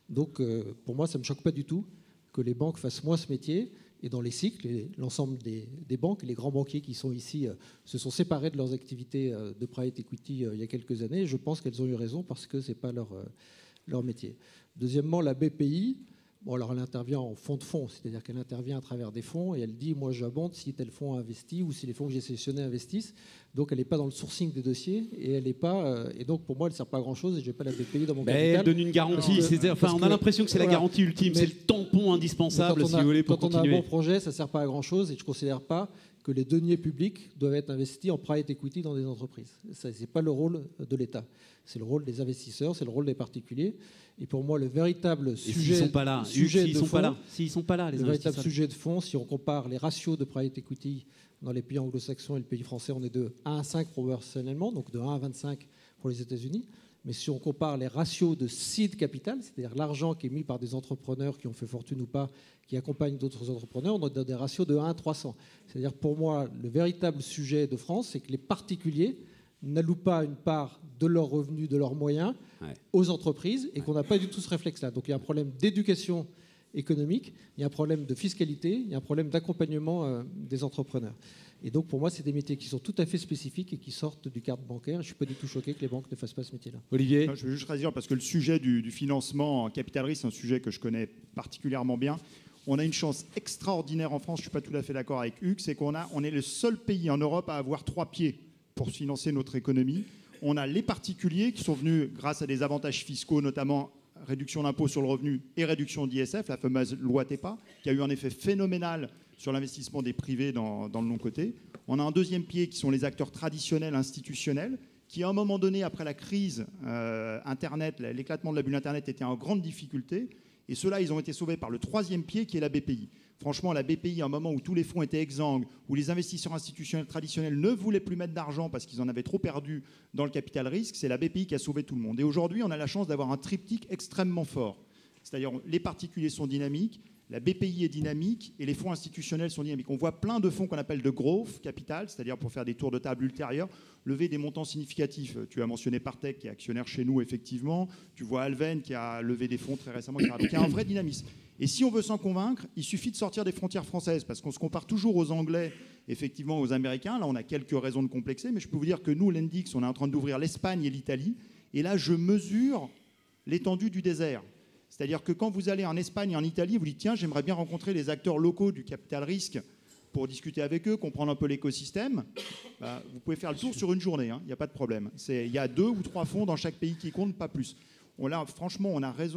Donc, pour moi, ça ne me choque pas du tout que les banques fassent moins ce métier. Et dans les cycles, l'ensemble des banques, les grands banquiers qui sont ici, se sont séparés de leurs activités de private equity il y a quelques années. Je pense qu'elles ont eu raison parce que ce n'est pas leur métier. Deuxièmement, la BPI, bon, alors elle intervient en fonds de fonds, c'est-à-dire qu'elle intervient à travers des fonds et elle dit, moi j'abonde si tel fonds investit ou si les fonds que j'ai sélectionnés investissent. Donc elle n'est pas dans le sourcing des dossiers et elle n'est pas, et donc pour moi elle ne sert pas à grand-chose et je n'ai pas la BPI dans mon capital. Elle donne une garantie, on a l'impression que c'est la garantie ultime, c'est le tampon indispensable si vous voulez pour continuer. Quand on a un bon projet, ça ne sert pas à grand-chose et je ne considère pas que les deniers publics doivent être investis en private equity dans des entreprises. Ce n'est pas le rôle de l'État. C'est le rôle des investisseurs, c'est le rôle des particuliers. Et pour moi, le véritable sujet, s'ils sont pas là, s'ils sont pas là, les le véritable sujet de fond, si on compare les ratios de private equity dans les pays anglo-saxons et le pays français, on est de 1 à 5 proportionnellement, donc de 1 à 25 pour les États-Unis. Mais si on compare les ratios de seed capital, c'est-à-dire l'argent qui est mis par des entrepreneurs qui ont fait fortune ou pas, qui accompagnent d'autres entrepreneurs, on est dans des ratios de 1 à 300. C'est-à-dire pour moi, le véritable sujet de France, c'est que les particuliers n'allouent pas une part de leurs revenus, de leurs moyens aux entreprises et qu'on n'a pas du tout ce réflexe-là. Donc il y a un problème d'éducation économique, il y a un problème de fiscalité, il y a un problème d'accompagnement des entrepreneurs. Et donc pour moi, c'est des métiers qui sont tout à fait spécifiques et qui sortent du cadre bancaire. Je ne suis pas du tout choqué que les banques ne fassent pas ce métier-là. Olivier ? Je veux juste réagir parce que le sujet du financement en capital risque, c'est un sujet que je connais particulièrement bien. On a une chance extraordinaire en France, je ne suis pas tout à fait d'accord avec Hugues, c'est qu'on est le seul pays en Europe à avoir 3 pieds pour financer notre économie. On a les particuliers qui sont venus grâce à des avantages fiscaux, notamment réduction d'impôt sur le revenu et réduction d'ISF, la fameuse loi TEPA, qui a eu un effet phénoménal sur l'investissement des privés dans le non-coté. On a un deuxième pied qui sont les acteurs traditionnels, institutionnels, qui à un moment donné, après la crise Internet, l'éclatement de la bulle Internet était en grande difficulté. Et ceux-là, ils ont été sauvés par le troisième pied qui est la BPI. Franchement, la BPI, à un moment où tous les fonds étaient exsangues, où les investisseurs institutionnels traditionnels ne voulaient plus mettre d'argent parce qu'ils en avaient trop perdu dans le capital risque, c'est la BPI qui a sauvé tout le monde. Et aujourd'hui, on a la chance d'avoir un triptyque extrêmement fort. C'est-à-dire les particuliers sont dynamiques, la BPI est dynamique et les fonds institutionnels sont dynamiques. On voit plein de fonds qu'on appelle de growth capital, c'est-à-dire pour faire des tours de table ultérieurs, lever des montants significatifs. Tu as mentionné Partech qui est actionnaire chez nous, effectivement. Tu vois Alven qui a levé des fonds très récemment. Donc il y a un vrai dynamisme. Et si on veut s'en convaincre, il suffit de sortir des frontières françaises parce qu'on se compare toujours aux Anglais, effectivement aux Américains. Là, on a quelques raisons de complexer, mais je peux vous dire que nous, l'Endix, on est en train d'ouvrir l'Espagne et l'Italie. Et là, je mesure l'étendue du désert. C'est-à-dire que quand vous allez en Espagne et en Italie, vous dites tiens, j'aimerais bien rencontrer les acteurs locaux du capital risque pour discuter avec eux, comprendre un peu l'écosystème. Bah, vous pouvez faire le tour sur une journée, il n'y a pas de problème. Il y a 2 ou 3 fonds dans chaque pays qui comptent, pas plus. Franchement,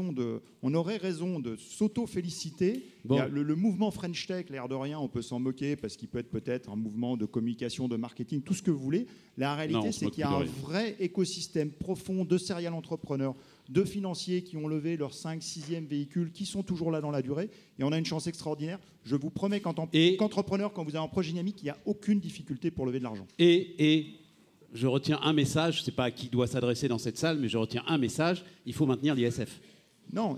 on aurait raison de s'auto-féliciter. Bon. Le mouvement French Tech, l'air de rien, on peut s'en moquer parce qu'il peut être peut-être un mouvement de communication, de marketing, tout ce que vous voulez. La réalité, c'est qu'il y a un vrai écosystème profond de serial entrepreneurs, de financiers qui ont levé leur 5e, 6e véhicule, qui sont toujours là dans la durée. Et on a une chance extraordinaire. Je vous promets qu'entrepreneur, quand vous avez un projet dynamique, il n'y a aucune difficulté pour lever de l'argent. Et je retiens un message, je ne sais pas à qui doit s'adresser dans cette salle, mais je retiens un message, il faut maintenir l'ISF. Non,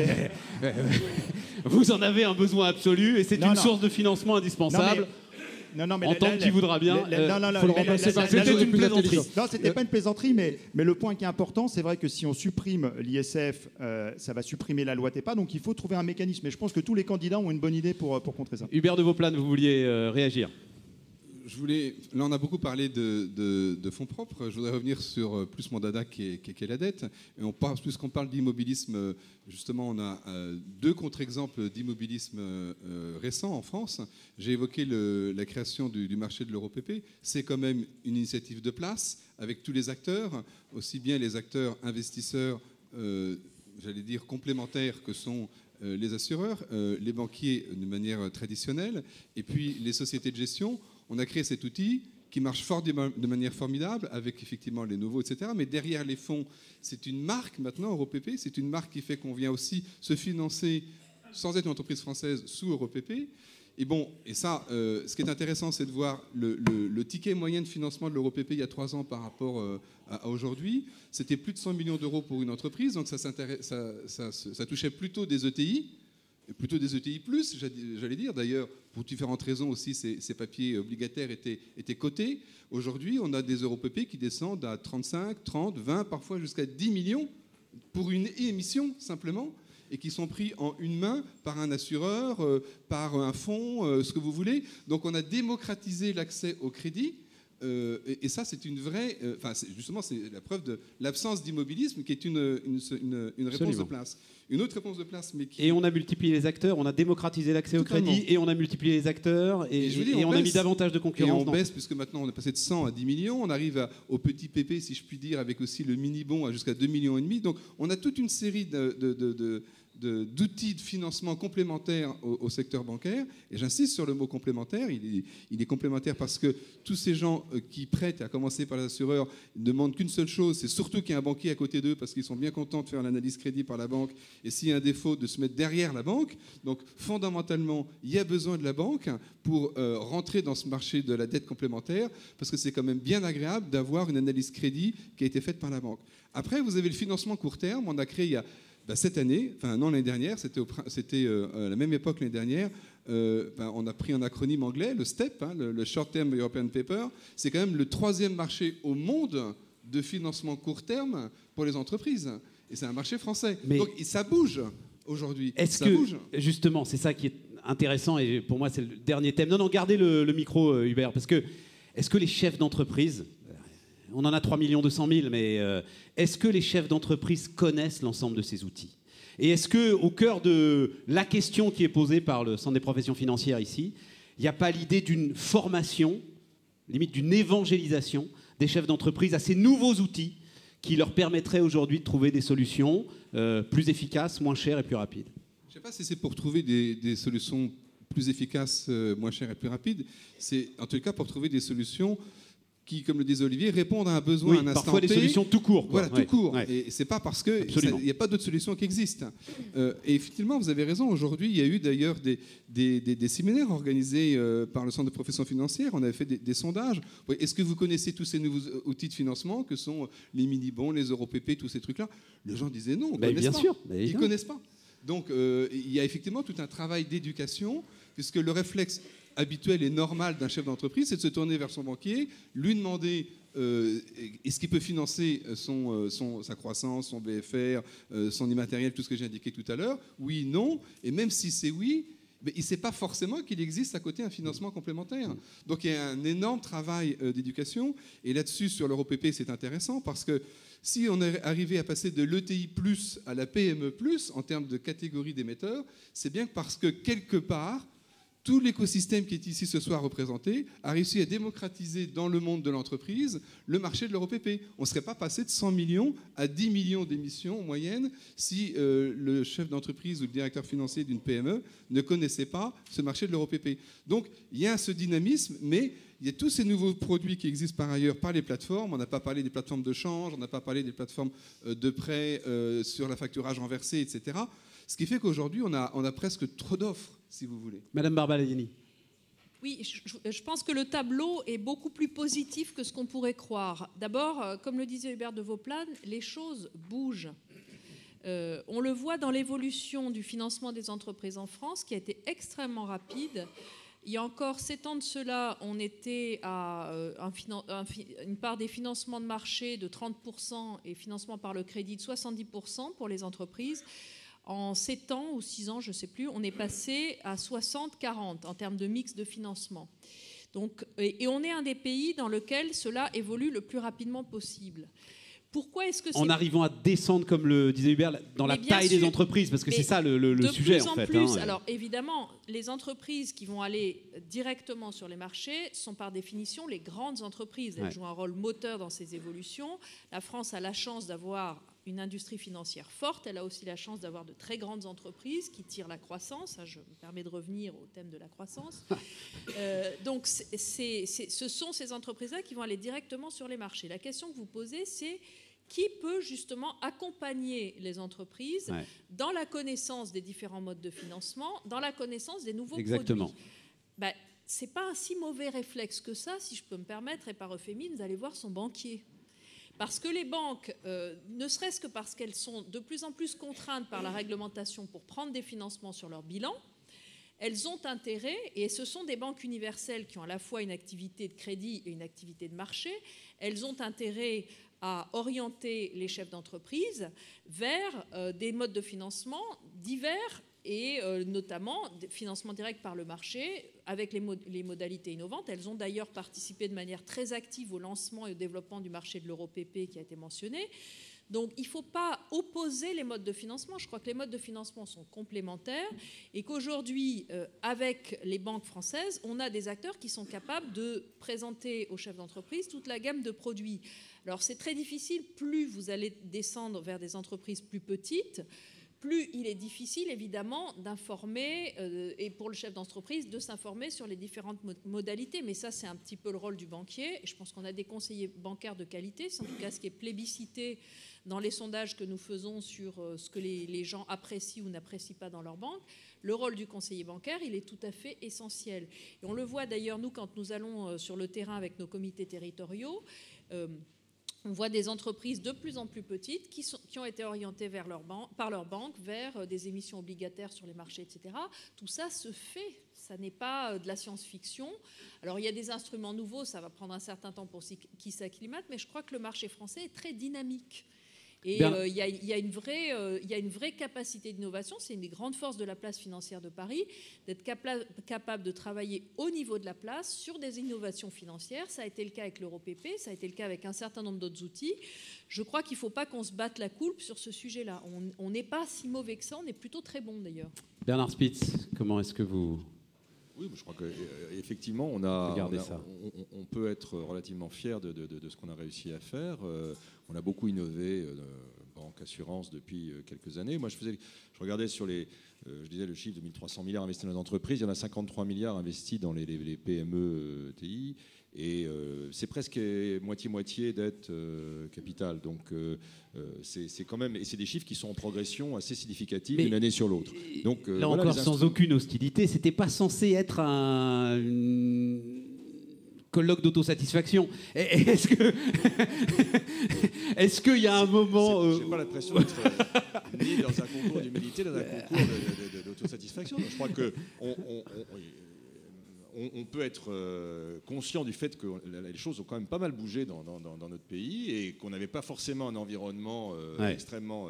vous en avez un besoin absolu et c'est une source de financement indispensable. En tant qu'il voudra bien. C'était une plaisanterie. Non, c'était pas une plaisanterie, mais le point qui est important, c'est vrai que si on supprime l'ISF, ça va supprimer la loi TEPA, donc il faut trouver un mécanisme. Et je pense que tous les candidats ont une bonne idée pour contrer ça. Hubert de Vauplane, vous vouliez réagir ? Là, on a beaucoup parlé de fonds propres. Je voudrais revenir sur plus mon dada qui est la dette. Et puisqu'on parle d'immobilisme, justement, on a 2 contre-exemples d'immobilisme récents en France. J'ai évoqué la création du marché de l'EuroPP. C'est quand même une initiative de place avec tous les acteurs, aussi bien les acteurs investisseurs, j'allais dire complémentaires que sont les assureurs, les banquiers de manière traditionnelle, et puis les sociétés de gestion. On a créé cet outil qui marche de manière formidable avec effectivement les nouveaux, etc. Mais derrière les fonds, c'est une marque maintenant, EuroPP, c'est une marque qui fait qu'on vient aussi se financer sans être une entreprise française sous EuroPP. Et ça, ce qui est intéressant, c'est de voir le ticket moyen de financement de l'EuroPP il y a 3 ans par rapport à aujourd'hui. C'était plus de 100 millions d'euros pour une entreprise, donc ça touchait plutôt des ETI. Plutôt des ETI+, j'allais dire. D'ailleurs, pour différentes raisons aussi, ces papiers obligataires étaient cotés. Aujourd'hui, on a des EuroPP qui descendent à 35, 30, 20, parfois jusqu'à 10 millions pour une émission, simplement. et qui sont pris en une main par un assureur, par un fonds, ce que vous voulez. Donc on a démocratisé l'accès au crédit. Et ça, c'est une vraie... justement, c'est la preuve de l'absence d'immobilisme qui est une réponse de place. Une autre réponse de place, mais qui... Et on a multiplié les acteurs, on a démocratisé l'accès au crédit, et on a multiplié les acteurs, et on a mis davantage de concurrence. Et on baisse, puisque maintenant on est passé de 100 à 10 millions, on arrive au petit PP, si je puis dire, avec aussi le mini-bon jusqu'à 2,5 millions. Donc on a toute une série d'outils de financement complémentaires au secteur bancaire. Et j'insiste sur le mot complémentaire. Il est complémentaire parce que tous ces gens qui prêtent, à commencer par les assureurs, ne demandent qu'une seule chose, c'est surtout qu'il y ait un banquier à côté d'eux parce qu'ils sont bien contents de faire l'analyse crédit par la banque. Et s'il y a un défaut, de se mettre derrière la banque. Donc fondamentalement, il y a besoin de la banque pour rentrer dans ce marché de la dette complémentaire parce que c'est quand même bien agréable d'avoir une analyse crédit qui a été faite par la banque. Après, vous avez le financement court terme. On a créé il y a cette année, l'année dernière, c'était à la même époque l'année dernière, on a pris un acronyme anglais, le STEP, le Short Term European Paper. C'est quand même le 3e marché au monde de financement court terme pour les entreprises. Et c'est un marché français. Donc ça bouge aujourd'hui. Justement, c'est ça qui est intéressant, et pour moi c'est le dernier thème. Non, gardez le micro, Hubert, parce que est-ce que les chefs d'entreprise... On en a 3 200 000, mais est-ce que les chefs d'entreprise connaissent l'ensemble de ces outils ? Et est-ce qu'au cœur de la question qui est posée par le Centre des professions financières ici, il n'y a pas l'idée d'une formation, limite d'une évangélisation des chefs d'entreprise à ces nouveaux outils qui leur permettraient aujourd'hui de trouver des solutions plus efficaces, moins chères et plus rapides ? Je ne sais pas si c'est pour trouver des solutions plus efficaces, moins chères et plus rapides. C'est en tout cas pour trouver des solutions qui, comme le disait Olivier, répondent à un besoin, à un instant T. Parfois des solutions tout court. Voilà, tout court. Ouais. Et c'est pas parce qu'il n'y a pas d'autres solutions qui existent. Et effectivement, vous avez raison. Aujourd'hui, il y a eu d'ailleurs des séminaires organisés par le Centre de professions financières. On avait fait des sondages. Est-ce que vous connaissez tous ces nouveaux outils de financement que sont les mini-bons, les EuroPP, tous ces trucs-là ? Les gens disaient non, on ne connaît pas. Sûr. Ils ne connaissent pas. Donc, il y a effectivement tout un travail d'éducation, puisque le réflexe habituel et normal d'un chef d'entreprise, c'est de se tourner vers son banquier, lui demander est-ce qu'il peut financer sa croissance, son BFR, son immatériel, tout ce que j'ai indiqué tout à l'heure, oui, non, et même si c'est oui, mais il ne sait pas forcément qu'il existe à côté un financement complémentaire. Donc il y a un énorme travail d'éducation, et là-dessus, sur l'EuroPP, c'est intéressant, parce que si on est arrivé à passer de l'ETI+, à la PME+, en termes de catégorie d'émetteurs, c'est bien parce que quelque part, tout l'écosystème qui est ici ce soir représenté a réussi à démocratiser dans le monde de l'entreprise le marché de l'EuroPP. On ne serait pas passé de 100 millions à 10 millions d'émissions en moyenne si le chef d'entreprise ou le directeur financier d'une PME ne connaissait pas ce marché de l'EuroPP. Donc il y a ce dynamisme, mais il y a tous ces nouveaux produits qui existent par ailleurs par les plateformes. On n'a pas parlé des plateformes de change, on n'a pas parlé des plateformes de prêt sur la facturage renversé, etc. Ce qui fait qu'aujourd'hui, on a presque trop d'offres, si vous voulez. Madame Barbaladini. Oui, je pense que le tableau est beaucoup plus positif que ce qu'on pourrait croire. D'abord, comme le disait Hubert de Vauplane, les choses bougent. On le voit dans l'évolution du financement des entreprises en France, qui a été extrêmement rapide. Il y a encore 7 ans de cela, on était à une part des financements de marché de 30% et financement par le crédit de 70% pour les entreprises. En 7 ans ou 6 ans, je ne sais plus, on est passé à 60-40 en termes de mix de financement. Donc, et on est un des pays dans lequel cela évolue le plus rapidement possible. Pourquoi est-ce que c'est... En arrivant à descendre, comme le disait Hubert, dans la taille des entreprises, parce que c'est ça le sujet en fait. De plus en plus, alors évidemment, les entreprises qui vont aller directement sur les marchés sont par définition les grandes entreprises. Elles jouent un rôle moteur dans ces évolutions. La France a la chance d'avoir une industrie financière forte. Elle a aussi la chance d'avoir de très grandes entreprises qui tirent la croissance. Je me permets de revenir au thème de la croissance. Donc, ce sont ces entreprises-là qui vont aller directement sur les marchés. La question que vous posez, c'est qui peut justement accompagner les entreprises dans la connaissance des différents modes de financement, dans la connaissance des nouveaux produits. Ce n'est pas un si mauvais réflexe que ça, si je peux me permettre, et par euphémisme, d'aller voir son banquier. Parce que les banques, ne serait-ce que parce qu'elles sont de plus en plus contraintes par la réglementation pour prendre des financements sur leur bilan, elles ont intérêt, et ce sont des banques universelles qui ont à la fois une activité de crédit et une activité de marché, elles ont intérêt à orienter les chefs d'entreprise vers des modes de financement divers et notamment des financements directs par le marché avec les modalités innovantes. Elles ont d'ailleurs participé de manière très active au lancement et au développement du marché de l'EuroPP qui a été mentionné. Donc il ne faut pas opposer les modes de financement. Je crois que les modes de financement sont complémentaires et qu'aujourd'hui, avec les banques françaises, on a des acteurs qui sont capables de présenter aux chefs d'entreprise toute la gamme de produits. Alors c'est très difficile, plus vous allez descendre vers des entreprises plus petites, plus il est difficile, évidemment, d'informer, et pour le chef d'entreprise, de s'informer sur les différentes modalités. Mais ça, c'est un petit peu le rôle du banquier. Et je pense qu'on a des conseillers bancaires de qualité. C'est en tout cas ce qui est plébiscité dans les sondages que nous faisons sur ce que les gens apprécient ou n'apprécient pas dans leur banque. Le rôle du conseiller bancaire, il est tout à fait essentiel. Et on le voit d'ailleurs, nous, quand nous allons sur le terrain avec nos comités territoriaux, on voit des entreprises de plus en plus petites qui ont été orientées par leur banque vers des émissions obligataires sur les marchés, etc. Tout ça se fait. Ça n'est pas de la science-fiction. Alors, il y a des instruments nouveaux. Ça va prendre un certain temps pour qu'ils s'acclimatent. Mais je crois que le marché français est très dynamique. Et il y a une vraie capacité d'innovation. C'est une des grandes forces de la place financière de Paris, d'être capable de travailler au niveau de la place sur des innovations financières. Ça a été le cas avec l'EuroPP, ça a été le cas avec un certain nombre d'autres outils. Je crois qu'il ne faut pas qu'on se batte la coulpe sur ce sujet-là. On n'est pas si mauvais que ça, on est plutôt très bon d'ailleurs. Bernard Spitz, comment est-ce que vous... Oui, je crois qu'effectivement, on peut être relativement fier de ce qu'on a réussi à faire. On a beaucoup innové, banque, assurance, depuis quelques années. Moi, je regardais sur je disais le chiffre de 1300 milliards investis dans les entreprises. Il y en a 53 milliards investis dans les PME, TI. Et c'est presque moitié-moitié dette capitale. Donc c'est quand même, et c'est des chiffres qui sont en progression assez significative d'une année sur l'autre. Donc là voilà, encore sans aucune hostilité, c'était pas censé être un colloque d'autosatisfaction. Est-ce qu'il y a un moment... Je n'ai pas l'impression d'être ni dans un concours d'humilité, dans un concours d'autosatisfaction. Je crois que on peut être conscient du fait que les choses ont quand même pas mal bougé dans notre pays et qu'on n'avait pas forcément un environnement extrêmement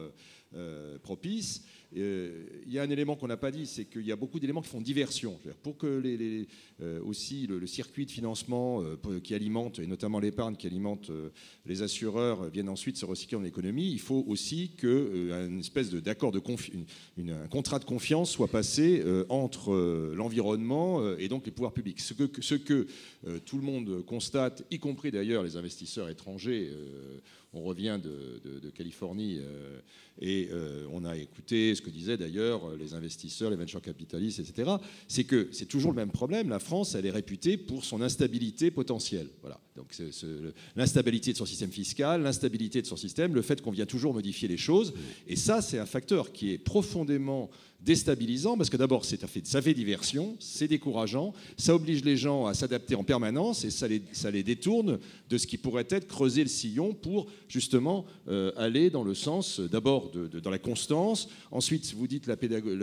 propice. Il y a un élément qu'on n'a pas dit, c'est qu'il y a beaucoup d'éléments qui font diversion. Pour que aussi le circuit de financement qui alimente, et notamment l'épargne qui alimente les assureurs, vienne ensuite se recycler en économie, il faut aussi qu'une espèce d'accord un contrat de confiance soit passé entre l'environnement et donc les pouvoirs publics. Ce que tout le monde constate, y compris d'ailleurs les investisseurs étrangers. On revient de Californie et on a écouté ce que disaient d'ailleurs les investisseurs, les venture capitalistes, etc. C'est que c'est toujours le même problème. La France, elle est réputée pour son instabilité potentielle. Voilà. Donc l'instabilité de son système fiscal, l'instabilité de son système, le fait qu'on vient toujours modifier les choses. Et ça, c'est un facteur qui est profondément déstabilisant parce que d'abord, ça fait diversion, c'est décourageant, ça oblige les gens à s'adapter en permanence et ça les détourne de ce qui pourrait être creuser le sillon pour justement aller dans le sens d'abord dans la constance. Ensuite, vous dites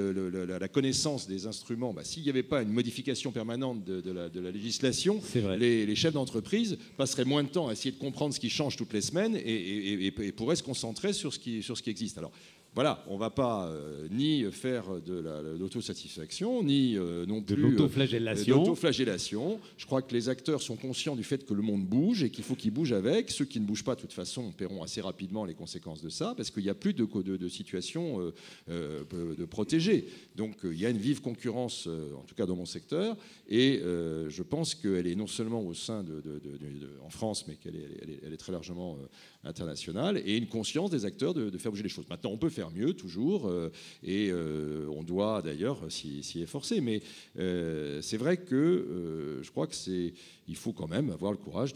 la connaissance des instruments. S'il n'y avait pas une modification permanente de la législation, les chefs d'entreprise passeraient moins de temps à essayer de comprendre ce qui change toutes les semaines et pourraient se concentrer sur ce qui existe. Alors, voilà, on ne va pas ni faire de l'autosatisfaction, ni non plus de l'autoflagellation. Je crois que les acteurs sont conscients du fait que le monde bouge et qu'il faut qu'ils bougent avec. Ceux qui ne bougent pas, de toute façon, paieront assez rapidement les conséquences de ça, parce qu'il n'y a plus de situation de protégée. Donc il y a une vive concurrence, en tout cas dans mon secteur, et je pense qu'elle est non seulement au sein en France, mais qu'elle est très largement internationale, et une conscience des acteurs de faire bouger les choses. Maintenant, on peut faire mieux, toujours, et on doit d'ailleurs s'y efforcer. Mais c'est vrai que je crois il faut quand même avoir le courage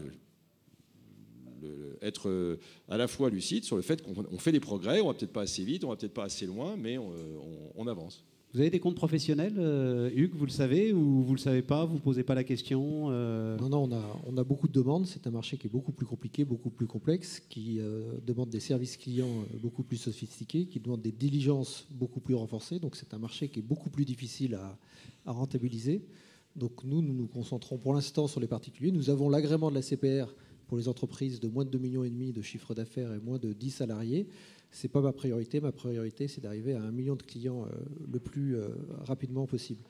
être à la fois lucide sur le fait qu'on fait des progrès, on va peut-être pas assez vite, on va peut-être pas assez loin, mais on avance. Vous avez des comptes professionnels, Hugues, vous le savez, ou vous ne le savez pas, vous ne posez pas la question Non, on a beaucoup de demandes. C'est un marché qui est beaucoup plus compliqué, beaucoup plus complexe, qui demande des services clients beaucoup plus sophistiqués, qui demande des diligences beaucoup plus renforcées. Donc c'est un marché qui est beaucoup plus difficile à rentabiliser. Donc nous nous concentrons pour l'instant sur les particuliers. Nous avons l'agrément de la CPR pour les entreprises de moins de 2,5 millions de chiffre d'affaires et moins de 10 salariés, ce n'est pas ma priorité. Ma priorité, c'est d'arriver à 1 million de clients le plus rapidement possible.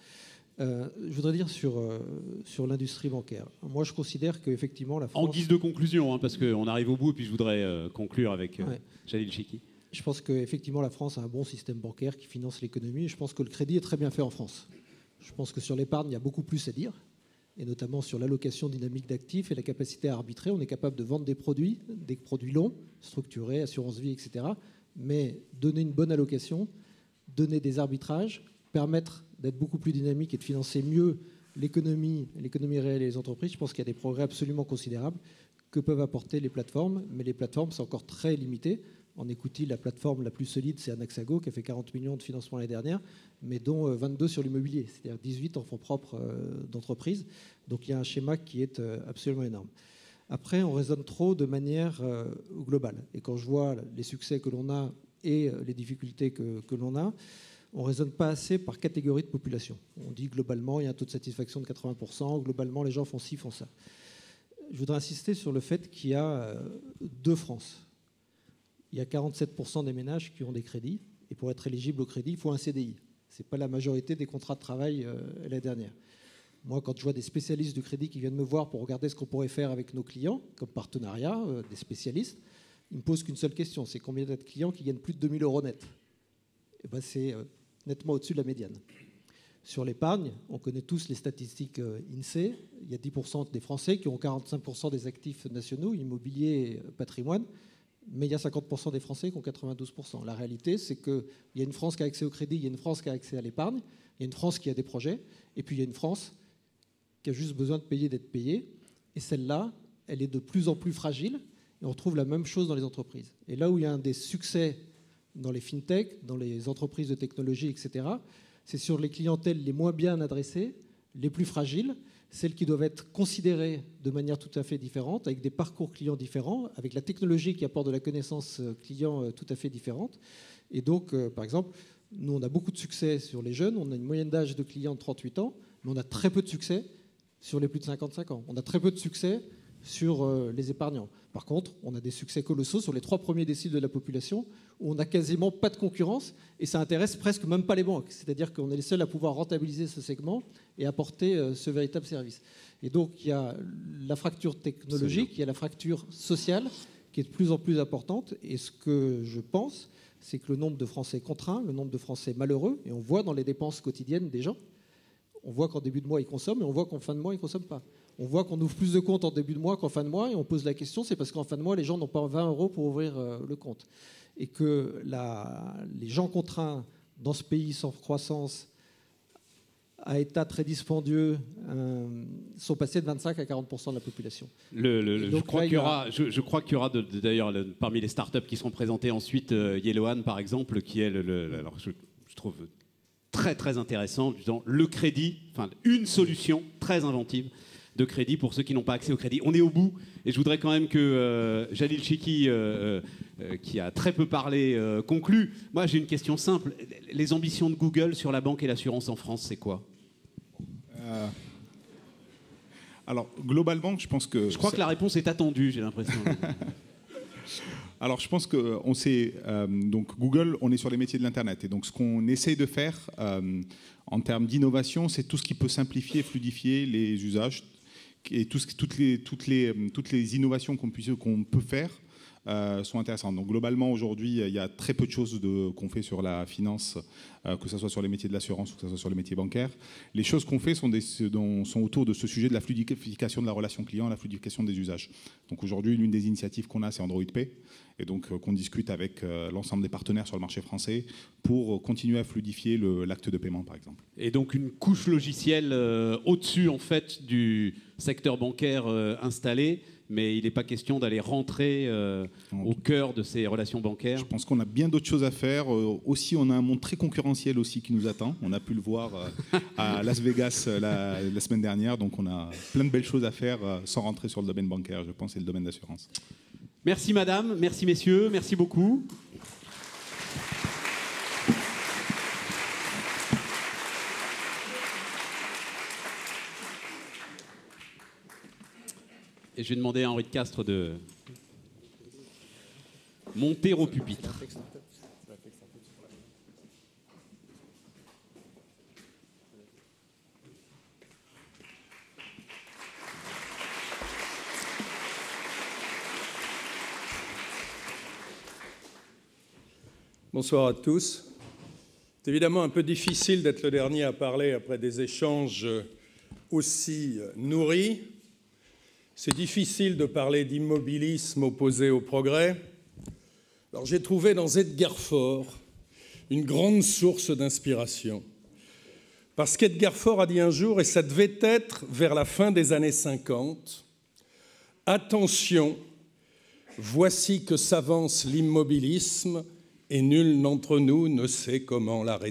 Je voudrais dire sur l'industrie bancaire. Moi, je considère qu'effectivement, la France... En guise de conclusion, parce qu'on arrive au bout, et puis je voudrais conclure avec Jalil Chiki. Je pense qu'effectivement, la France a un bon système bancaire qui finance l'économie. Et je pense que le crédit est très bien fait en France. Je pense que sur l'épargne, il y a beaucoup plus à dire, et notamment sur l'allocation dynamique d'actifs et la capacité à arbitrer. On est capable de vendre des produits longs, structurés, assurance vie, etc. Mais donner une bonne allocation, donner des arbitrages, permettre d'être beaucoup plus dynamique et de financer mieux l'économie réelle et les entreprises, je pense qu'il y a des progrès absolument considérables que peuvent apporter les plateformes. Mais les plateformes, c'est encore très limité. En equity, la plateforme la plus solide, c'est Anaxago, qui a fait 40 millions de financement l'année dernière, mais dont 22 sur l'immobilier, c'est-à-dire 18 en fonds propres d'entreprise. Donc il y a un schéma qui est absolument énorme. Après, on raisonne trop de manière globale. Et quand je vois les succès que l'on a et les difficultés que l'on a, on ne raisonne pas assez par catégorie de population. On dit globalement, il y a un taux de satisfaction de 80%, globalement, les gens font ci, font ça. Je voudrais insister sur le fait qu'il y a deux France. Il y a 47% des ménages qui ont des crédits, et pour être éligible au crédit, il faut un CDI. Ce n'est pas la majorité des contrats de travail l'année dernière. Moi, quand je vois des spécialistes du crédit qui viennent me voir pour regarder ce qu'on pourrait faire avec nos clients, comme partenariat, des spécialistes, ils ne me posent qu'une seule question, c'est combien de clients qui gagnent plus de 2 000 € net. Et ben, c'est nettement au-dessus de la médiane. Sur l'épargne, on connaît tous les statistiques INSEE. Il y a 10% des Français qui ont 45% des actifs nationaux, immobilier, patrimoine, mais il y a 50% des Français qui ont 92%. La réalité, c'est qu'il y a une France qui a accès au crédit, il y a une France qui a accès à l'épargne, il y a une France qui a des projets, et puis il y a une France qui a juste besoin de payer, d'être payée. Et celle-là, elle est de plus en plus fragile, et on retrouve la même chose dans les entreprises. Et là où il y a un des succès dans les fintech, dans les entreprises de technologie, etc., c'est sur les clientèles les moins bien adressées, les plus fragiles, celles qui doivent être considérées de manière tout à fait différente, avec des parcours clients différents, avec la technologie qui apporte de la connaissance client tout à fait différente. Et donc, par exemple, nous, on a beaucoup de succès sur les jeunes. On a une moyenne d'âge de clients de 38 ans, mais on a très peu de succès sur les plus de 55 ans. On a très peu de succès sur les épargnants. Par contre, on a des succès colossaux sur les 3 premiers déciles de la population, où on n'a quasiment pas de concurrence, et ça intéresse presque même pas les banques. C'est-à-dire qu'on est les seuls à pouvoir rentabiliser ce segment et apporter ce véritable service. Et donc, il y a la fracture technologique, il y a la fracture sociale, qui est de plus en plus importante. Et ce que je pense, c'est que le nombre de Français contraints, le nombre de Français malheureux, et on voit dans les dépenses quotidiennes des gens, on voit qu'en début de mois, ils consomment, et on voit qu'en fin de mois, ils ne consomment pas. On voit qu'on ouvre plus de comptes en début de mois qu'en fin de mois, et on pose la question, c'est parce qu'en fin de mois, les gens n'ont pas 20 € pour ouvrir le compte. Et que les gens contraints dans ce pays sans croissance, à état très dispendieux, sont passés de 25 à 40% de la population. Je crois qu'il y aura d'ailleurs parmi les startups qui seront présentées ensuite, Yellowhan par exemple, qui est alors je trouve très très intéressant, disant le crédit, enfin une solution très inventive de crédit pour ceux qui n'ont pas accès au crédit. On est au bout, et je voudrais quand même que Jalil Chiki, qui a très peu parlé, conclue. Moi, j'ai une question simple. Les ambitions de Google sur la banque et l'assurance en France, c'est quoi ? Alors, globalement, je pense que... Je crois que la réponse est attendue, j'ai l'impression. Alors, je pense qu'on sait... donc, Google, on est sur les métiers de l'Internet. Et donc, ce qu'on essaye de faire en termes d'innovation, c'est tout ce qui peut simplifier et fluidifier les usages. Et toutes les innovations qu'on peut faire sont intéressantes. Donc globalement, aujourd'hui, il y a très peu de choses qu'on fait sur la finance, que ce soit sur les métiers de l'assurance ou que ce soit sur les métiers bancaires. Les choses qu'on fait sont autour de ce sujet de la fluidification de la relation client, la fluidification des usages. Donc aujourd'hui, l'une des initiatives qu'on a, c'est Android Pay, et donc qu'on discute avec l'ensemble des partenaires sur le marché français pour continuer à fluidifier l'acte de paiement, par exemple. Et donc une couche logicielle au-dessus, en fait, du secteur bancaire installé, mais il n'est pas question d'aller rentrer au cœur de ces relations bancaires. Je pense qu'on a bien d'autres choses à faire. Aussi, on a un monde très concurrentiel aussi qui nous attend. On a pu le voir à Las Vegas la semaine dernière. Donc, on a plein de belles choses à faire sans rentrer sur le domaine bancaire, je pense, et le domaine d'assurance. Merci madame, merci messieurs, merci beaucoup. Et je vais demander à Henri de Castres de monter au pupitre. Bonsoir à tous. C'est évidemment un peu difficile d'être le dernier à parler après des échanges aussi nourris. C'est difficile de parler d'immobilisme opposé au progrès. Alors j'ai trouvé dans Edgar Faure une grande source d'inspiration. Parce qu'Edgar Faure a dit un jour, et ça devait être vers la fin des années 50, « Attention, voici que s'avance l'immobilisme, et nul d'entre nous ne sait comment l'arrêter. »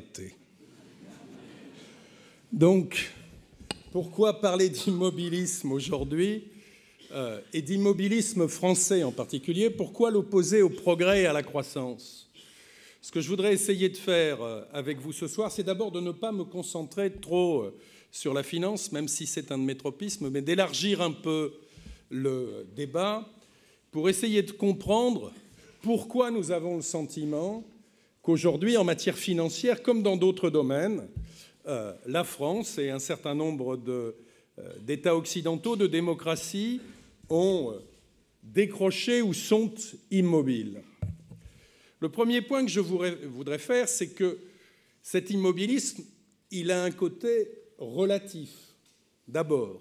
Donc, pourquoi parler d'immobilisme aujourd'hui, et d'immobilisme français en particulier? Pourquoi l'opposer au progrès et à la croissance? Ce que je voudrais essayer de faire avec vous ce soir, c'est d'abord de ne pas me concentrer trop sur la finance, même si c'est un de mes tropismes, mais d'élargir un peu le débat pour essayer de comprendre pourquoi nous avons le sentiment qu'aujourd'hui, en matière financière, comme dans d'autres domaines, la France et un certain nombre d'États occidentaux, de démocraties, ont décroché ou sont immobiles. Le premier point que je voudrais faire, c'est que cet immobilisme, il a un côté relatif. D'abord,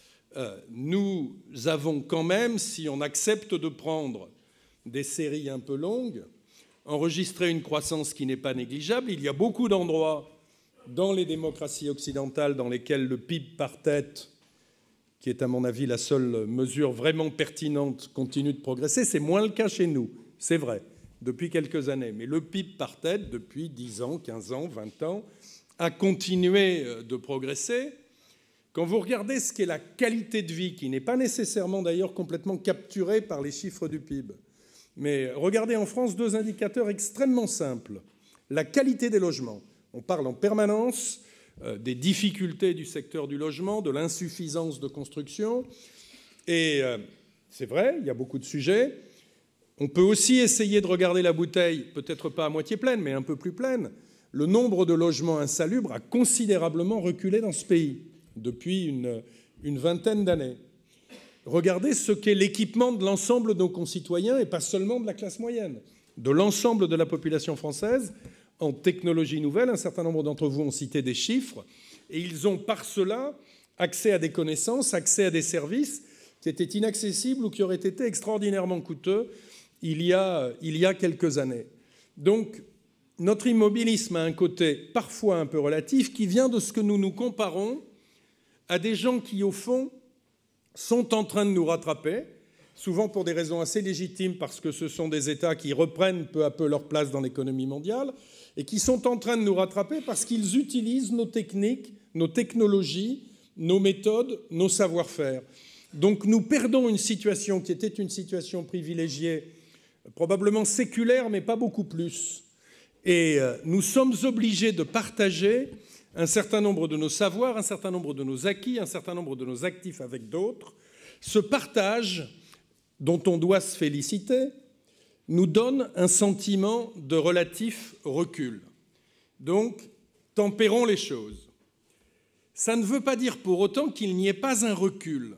nous avons quand même, si on accepte de prendre des séries un peu longues, enregistrer une croissance qui n'est pas négligeable. Il y a beaucoup d'endroits dans les démocraties occidentales dans lesquels le PIB par tête, qui est à mon avis la seule mesure vraiment pertinente, continue de progresser. C'est moins le cas chez nous, c'est vrai, depuis quelques années. Mais le PIB par tête, depuis 10 ans, 15 ans, 20 ans, a continué de progresser. Quand vous regardez ce qu'est la qualité de vie, qui n'est pas nécessairement d'ailleurs complètement capturée par les chiffres du PIB, mais regardez en France deux indicateurs extrêmement simples. La qualité des logements. On parle en permanence des difficultés du secteur du logement, de l'insuffisance de construction. Et c'est vrai, il y a beaucoup de sujets. On peut aussi essayer de regarder la bouteille, peut-être pas à moitié pleine, mais un peu plus pleine. Le nombre de logements insalubres a considérablement reculé dans ce pays depuis une vingtaine d'années. Regardez ce qu'est l'équipement de l'ensemble de nos concitoyens, et pas seulement de la classe moyenne, de l'ensemble de la population française en technologie nouvelle. Un certain nombre d'entre vous ont cité des chiffres, et ils ont par cela accès à des connaissances, accès à des services qui étaient inaccessibles ou qui auraient été extraordinairement coûteux il y a quelques années. Donc, notre immobilisme a un côté parfois un peu relatif qui vient de ce que nous nous comparons à des gens qui, au fond, sont en train de nous rattraper, souvent pour des raisons assez légitimes, parce que ce sont des États qui reprennent peu à peu leur place dans l'économie mondiale, et qui sont en train de nous rattraper parce qu'ils utilisent nos techniques, nos technologies, nos méthodes, nos savoir-faire. Donc nous perdons une situation qui était une situation privilégiée, probablement séculaire, mais pas beaucoup plus. Et nous sommes obligés de partager un certain nombre de nos savoirs, un certain nombre de nos acquis, un certain nombre de nos actifs avec d'autres. Ce partage, dont on doit se féliciter, nous donne un sentiment de relatif recul. Donc, tempérons les choses. Ça ne veut pas dire pour autant qu'il n'y ait pas un recul.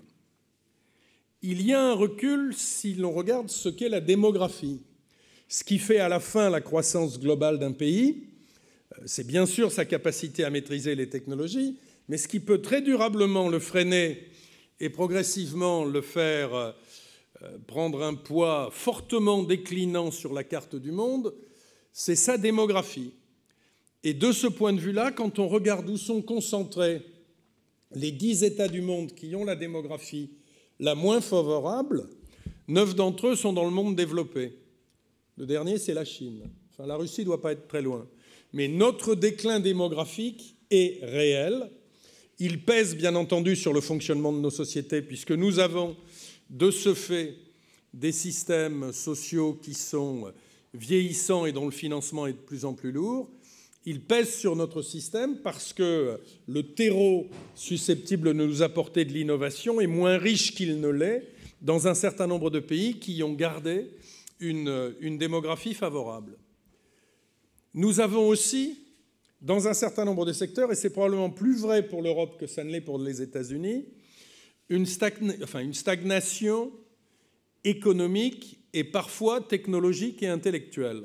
Il y a un recul si l'on regarde ce qu'est la démographie. Ce qui fait à la fin la croissance globale d'un pays, c'est bien sûr sa capacité à maîtriser les technologies, mais ce qui peut très durablement le freiner et progressivement le faire prendre un poids fortement déclinant sur la carte du monde, c'est sa démographie. Et de ce point de vue-là, quand on regarde où sont concentrés les 10 États du monde qui ont la démographie la moins favorable, 9 d'entre eux sont dans le monde développé. Le dernier, c'est la Chine. Enfin, la Russie ne doit pas être très loin. Mais notre déclin démographique est réel. Il pèse, bien entendu, sur le fonctionnement de nos sociétés, puisque nous avons, de ce fait, des systèmes sociaux qui sont vieillissants et dont le financement est de plus en plus lourd. Il pèse sur notre système parce que le terreau susceptible de nous apporter de l'innovation est moins riche qu'il ne l'est dans un certain nombre de pays qui ont gardé une démographie favorable. Nous avons aussi, dans un certain nombre de secteurs, et c'est probablement plus vrai pour l'Europe que ça ne l'est pour les États-Unis, une stagnation économique et parfois technologique et intellectuelle.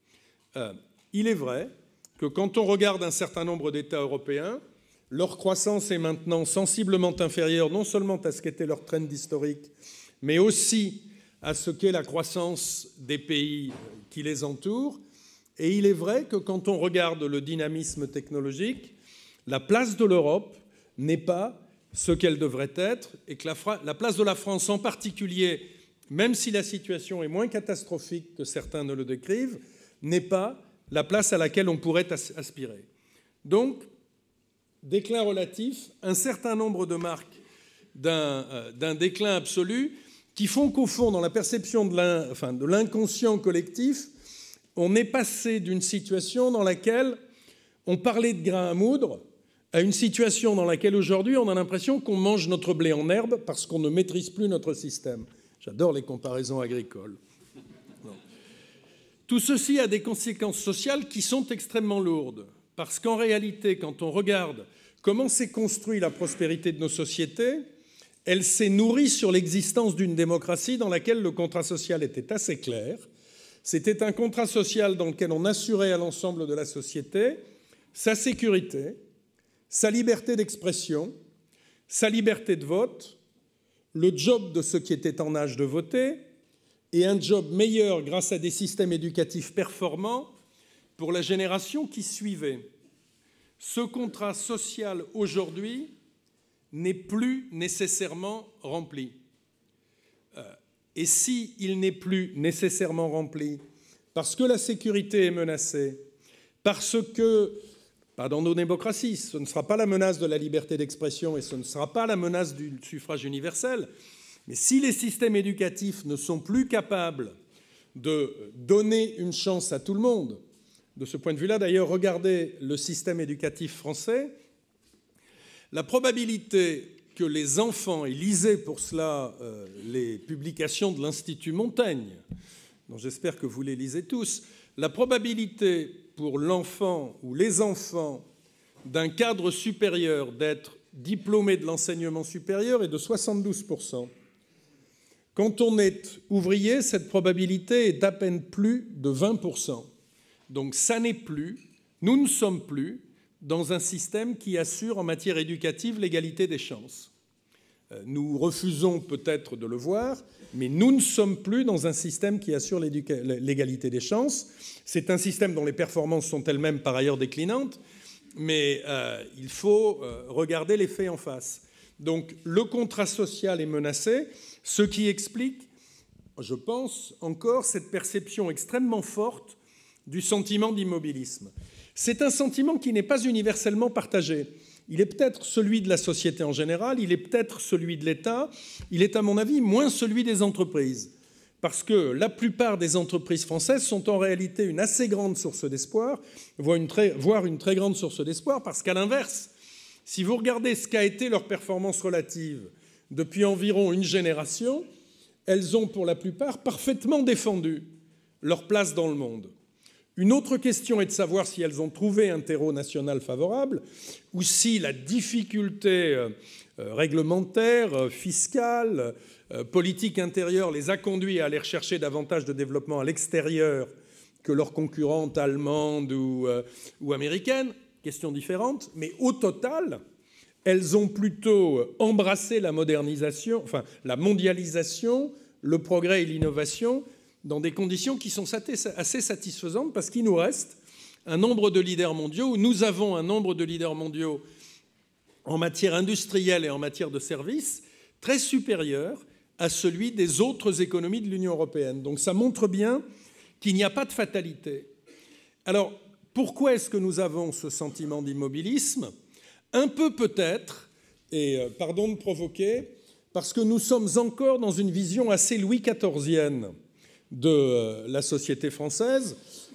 Il est vrai que quand on regarde un certain nombre d'États européens, leur croissance est maintenant sensiblement inférieure non seulement à ce qu'était leur trend historique, mais aussi à ce qu'est la croissance des pays qui les entourent. Et il est vrai que quand on regarde le dynamisme technologique, la place de l'Europe n'est pas ce qu'elle devrait être, et que la place de la France en particulier, même si la situation est moins catastrophique que certains ne le décrivent, n'est pas la place à laquelle on pourrait aspirer. Donc, déclin relatif, un certain nombre de marques d'un déclin absolu qui font qu'au fond, dans la perception de l'inconscient collectif, on est passé d'une situation dans laquelle on parlait de grains à moudre à une situation dans laquelle aujourd'hui on a l'impression qu'on mange notre blé en herbe parce qu'on ne maîtrise plus notre système. J'adore les comparaisons agricoles. Non. Tout ceci a des conséquences sociales qui sont extrêmement lourdes, parce qu'en réalité, quand on regarde comment s'est construite la prospérité de nos sociétés, elle s'est nourrie sur l'existence d'une démocratie dans laquelle le contrat social était assez clair. C'était un contrat social dans lequel on assurait à l'ensemble de la société sa sécurité, sa liberté d'expression, sa liberté de vote, le job de ceux qui étaient en âge de voter et un job meilleur grâce à des systèmes éducatifs performants pour la génération qui suivait. Ce contrat social aujourd'hui n'est plus nécessairement rempli. Et s'il n'est plus nécessairement rempli parce que la sécurité est menacée, parce que, pas dans nos démocraties, ce ne sera pas la menace de la liberté d'expression et ce ne sera pas la menace du suffrage universel, mais si les systèmes éducatifs ne sont plus capables de donner une chance à tout le monde, de ce point de vue-là, d'ailleurs, regardez le système éducatif français, la probabilité que les enfants, et lisez pour cela les publications de l'Institut Montaigne, dont j'espère que vous les lisez tous, la probabilité pour l'enfant ou les enfants d'un cadre supérieur d'être diplômé de l'enseignement supérieur est de 72%. Quand on est ouvrier, cette probabilité est d'à peine plus de 20%. Donc ça n'est plus, nous ne sommes plus dans un système qui assure en matière éducative l'égalité des chances. Nous refusons peut-être de le voir, mais nous ne sommes plus dans un système qui assure l'égalité des chances. C'est un système dont les performances sont elles-mêmes par ailleurs déclinantes, mais il faut regarder les faits en face. Donc le contrat social est menacé, ce qui explique, je pense, encore cette perception extrêmement forte du sentiment d'immobilisme. C'est un sentiment qui n'est pas universellement partagé. Il est peut-être celui de la société en général, il est peut-être celui de l'État, il est à mon avis moins celui des entreprises. Parce que la plupart des entreprises françaises sont en réalité une assez grande source d'espoir, voire une très grande source d'espoir, parce qu'à l'inverse, si vous regardez ce qu'a été leur performance relative depuis environ une génération, elles ont pour la plupart parfaitement défendu leur place dans le monde. Une autre question est de savoir si elles ont trouvé un terreau national favorable ou si la difficulté réglementaire, fiscale, politique intérieure les a conduits à aller chercher davantage de développement à l'extérieur que leurs concurrentes allemandes ou américaines. Question différente, mais au total, elles ont plutôt embrassé la modernisation, enfin la mondialisation, le progrès et l'innovation dans des conditions qui sont assez satisfaisantes parce qu'il nous reste un nombre de leaders mondiaux, où nous avons un nombre de leaders mondiaux en matière industrielle et en matière de services très supérieur à celui des autres économies de l'Union européenne. Donc ça montre bien qu'il n'y a pas de fatalité. Alors, pourquoi est-ce que nous avons ce sentiment d'immobilisme ? Un peu peut-être, et pardon de provoquer, parce que nous sommes encore dans une vision assez Louis XIVienne de la société française.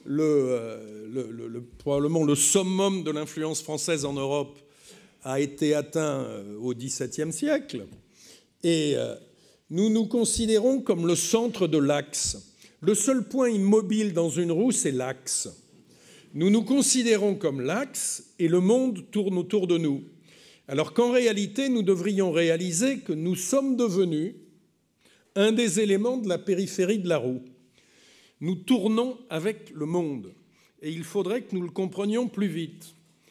Probablement le summum de l'influence française en Europe a été atteint au XVIIe siècle. Et nous nous considérons comme le centre de l'axe. Le seul point immobile dans une roue, c'est l'axe. Nous nous considérons comme l'axe et le monde tourne autour de nous. Alors qu'en réalité, nous devrions réaliser que nous sommes devenus un des éléments de la périphérie de la roue. Nous tournons avec le monde et il faudrait que nous le comprenions plus vite.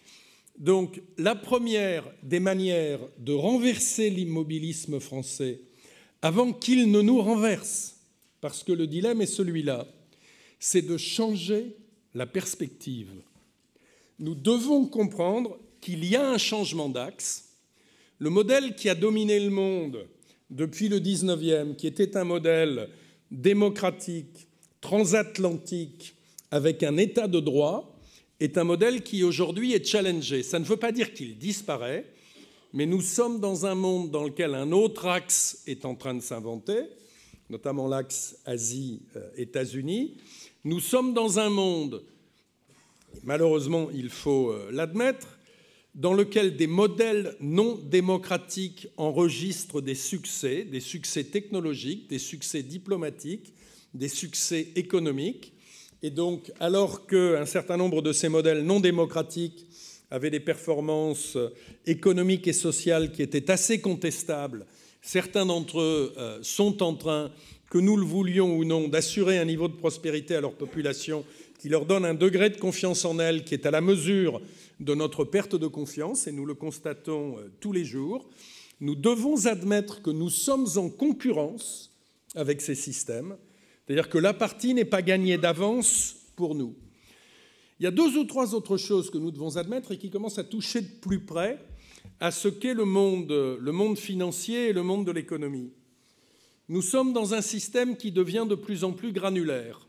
Donc, la première des manières de renverser l'immobilisme français avant qu'il ne nous renverse, parce que le dilemme est celui-là, c'est de changer la perspective. Nous devons comprendre qu'il y a un changement d'axe. Le modèle qui a dominé le monde depuis le 19e, qui était un modèle démocratique, transatlantique, avec un état de droit, est un modèle qui aujourd'hui est challengé. Ça ne veut pas dire qu'il disparaît, mais nous sommes dans un monde dans lequel un autre axe est en train de s'inventer, notamment l'axe Asie-États-Unis. Nous sommes dans un monde, malheureusement il faut l'admettre, dans lequel des modèles non démocratiques enregistrent des succès technologiques, des succès diplomatiques, des succès économiques. Et donc, alors qu'un certain nombre de ces modèles non démocratiques avaient des performances économiques et sociales qui étaient assez contestables, certains d'entre eux sont en train, que nous le voulions ou non, d'assurer un niveau de prospérité à leur population qui leur donne un degré de confiance en elle qui est à la mesure de notre perte de confiance, et nous le constatons tous les jours. Nous devons admettre que nous sommes en concurrence avec ces systèmes, c'est-à-dire que la partie n'est pas gagnée d'avance pour nous. Il y a 2 ou 3 autres choses que nous devons admettre et qui commencent à toucher de plus près à ce qu'est le monde financier et le monde de l'économie. Nous sommes dans un système qui devient de plus en plus granulaire.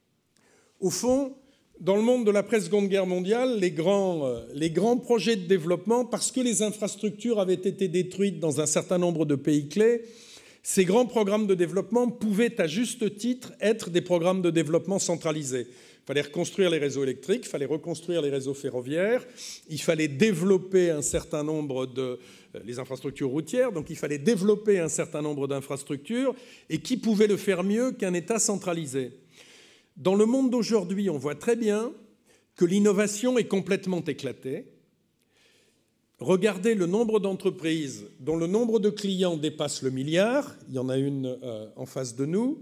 Au fond, dans le monde de l'après-Seconde Guerre mondiale, les grands projets de développement, parce que les infrastructures avaient été détruites dans un certain nombre de pays clés, ces grands programmes de développement pouvaient, à juste titre, être des programmes de développement centralisés. Il fallait reconstruire les réseaux électriques, il fallait reconstruire les réseaux ferroviaires, il fallait développer un certain nombre les infrastructures routières, donc il fallait développer un certain nombre d'infrastructures, et qui pouvait le faire mieux qu'un État centralisé ? Dans le monde d'aujourd'hui, on voit très bien que l'innovation est complètement éclatée. Regardez le nombre d'entreprises dont le nombre de clients dépasse le milliard, il y en a une en face de nous,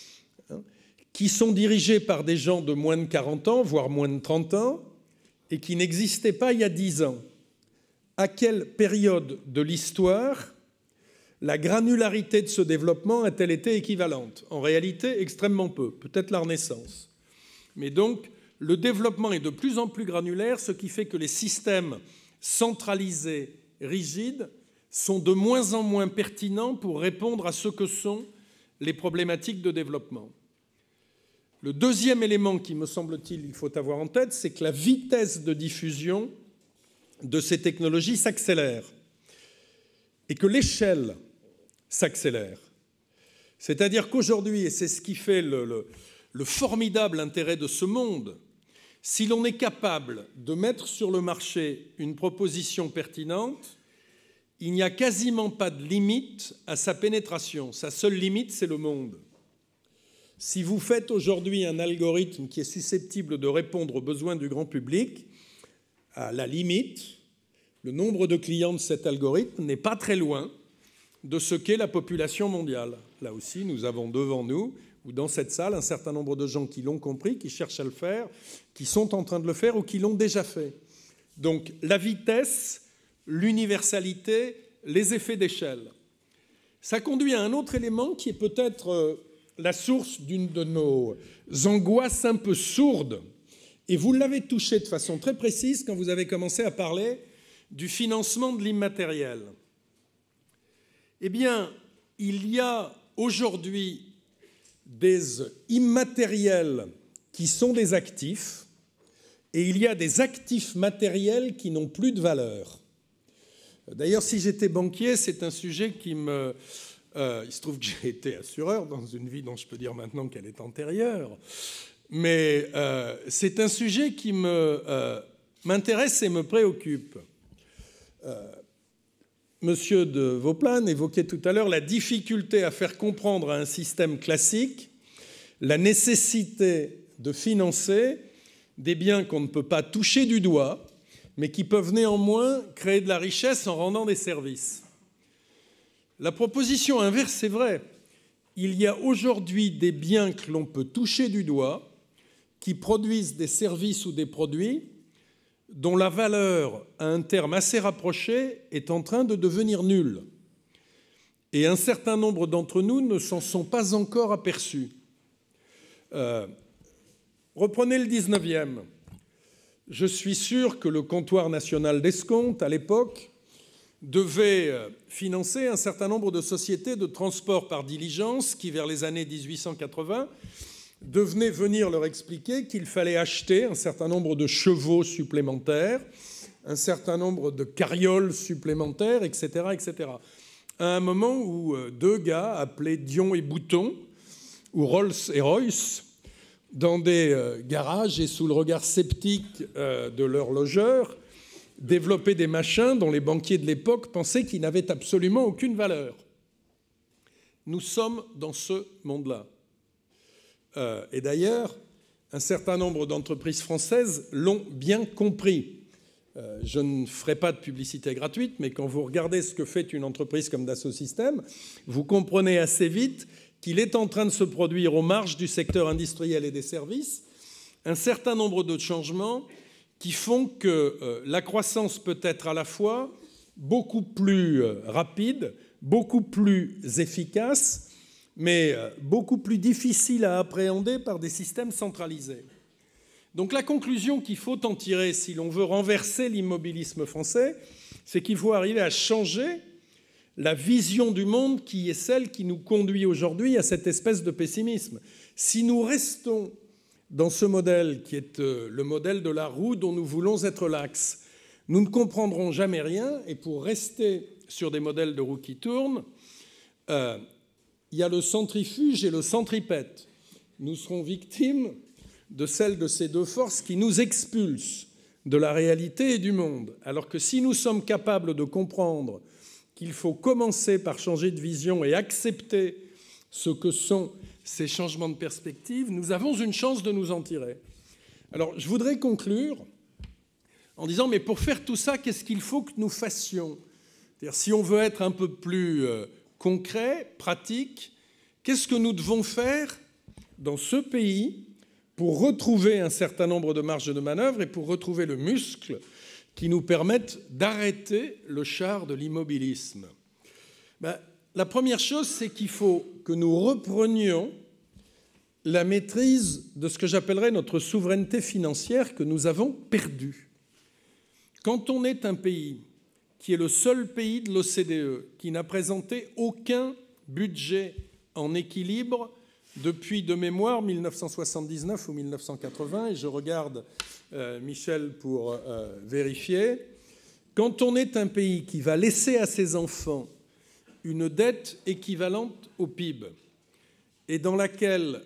qui sont dirigées par des gens de moins de 40 ans, voire moins de 30 ans, et qui n'existaient pas il y a 10 ans. À quelle période de l'histoire la granularité de ce développement a-t-elle été équivalente ? En réalité, extrêmement peu, peut-être la Renaissance. Mais donc, le développement est de plus en plus granulaire, ce qui fait que les systèmes centralisés, rigides, sont de moins en moins pertinents pour répondre à ce que sont les problématiques de développement. Le deuxième élément qui, me semble-t-il, il faut avoir en tête, c'est que la vitesse de diffusion de ces technologies s'accélère et que l'échelle s'accélère. C'est-à-dire qu'aujourd'hui, et c'est ce qui fait le formidable intérêt de ce monde, si l'on est capable de mettre sur le marché une proposition pertinente, il n'y a quasiment pas de limite à sa pénétration. Sa seule limite, c'est le monde. Si vous faites aujourd'hui un algorithme qui est susceptible de répondre aux besoins du grand public, à la limite, le nombre de clients de cet algorithme n'est pas très loin de ce qu'est la population mondiale. Là aussi, nous avons devant nous, ou dans cette salle, un certain nombre de gens qui l'ont compris, qui cherchent à le faire, qui sont en train de le faire ou qui l'ont déjà fait. Donc la vitesse, l'universalité, les effets d'échelle. Ça conduit à un autre élément qui est peut-être la source d'une de nos angoisses un peu sourdes. Et vous l'avez touché de façon très précise quand vous avez commencé à parler du financement de l'immatériel. Eh bien, il y a aujourd'hui des immatériels qui sont des actifs et il y a des actifs matériels qui n'ont plus de valeur. D'ailleurs, si j'étais banquier, c'est un sujet qui me... il se trouve que j'ai été assureur dans une vie dont je peux dire maintenant qu'elle est antérieure, mais c'est un sujet qui m'intéresse et me préoccupe. Monsieur de Vauplane évoquait tout à l'heure la difficulté à faire comprendre à un système classique la nécessité de financer des biens qu'on ne peut pas toucher du doigt, mais qui peuvent néanmoins créer de la richesse en rendant des services. La proposition inverse est vraie. Il y a aujourd'hui des biens que l'on peut toucher du doigt, qui produisent des services ou des produits dont la valeur, à un terme assez rapproché, est en train de devenir nulle. Et un certain nombre d'entre nous ne s'en sont pas encore aperçus. Reprenez le 19e. Je suis sûr que le comptoir national d'escompte, à l'époque, devait financer un certain nombre de sociétés de transport par diligence qui, vers les années 1880, devenaient venir leur expliquer qu'il fallait acheter un certain nombre de chevaux supplémentaires, un certain nombre de carrioles supplémentaires, etc., etc. À un moment où deux gars appelés Dion et Bouton, ou Rolls et Royce, dans des garages et sous le regard sceptique de leurs logeurs, développaient des machins dont les banquiers de l'époque pensaient qu'ils n'avaient absolument aucune valeur. Nous sommes dans ce monde-là. Et d'ailleurs, un certain nombre d'entreprises françaises l'ont bien compris. Je ne ferai pas de publicité gratuite, mais quand vous regardez ce que fait une entreprise comme Dassault Systèmes, vous comprenez assez vite qu'il est en train de se produire aux marges du secteur industriel et des services un certain nombre de changements qui font que la croissance peut être à la fois beaucoup plus rapide, beaucoup plus efficace, mais beaucoup plus difficile à appréhender par des systèmes centralisés. Donc la conclusion qu'il faut en tirer si l'on veut renverser l'immobilisme français, c'est qu'il faut arriver à changer la vision du monde qui est celle qui nous conduit aujourd'hui à cette espèce de pessimisme. Si nous restons dans ce modèle qui est le modèle de la roue dont nous voulons être l'axe, nous ne comprendrons jamais rien, et pour rester sur des modèles de roue qui tournent, il y a le centrifuge et le centripète. Nous serons victimes de celle de ces deux forces qui nous expulsent de la réalité et du monde. Alors que si nous sommes capables de comprendre qu'il faut commencer par changer de vision et accepter ce que sont ces changements de perspective, nous avons une chance de nous en tirer. Alors, je voudrais conclure en disant, mais pour faire tout ça, qu'est-ce qu'il faut que nous fassions ? C'est-à-dire, si on veut être un peu plus concret, pratique, qu'est-ce que nous devons faire dans ce pays pour retrouver un certain nombre de marges de manœuvre et pour retrouver le muscle qui nous permette d'arrêter le char de l'immobilisme ? La première chose, c'est qu'il faut que nous reprenions la maîtrise de ce que j'appellerais notre souveraineté financière que nous avons perdue. Quand on est un pays qui est le seul pays de l'OCDE qui n'a présenté aucun budget en équilibre depuis, de mémoire, 1979 ou 1980, et je regarde Michel pour vérifier, quand on est un pays qui va laisser à ses enfants une dette équivalente au PIB, et dans lequel,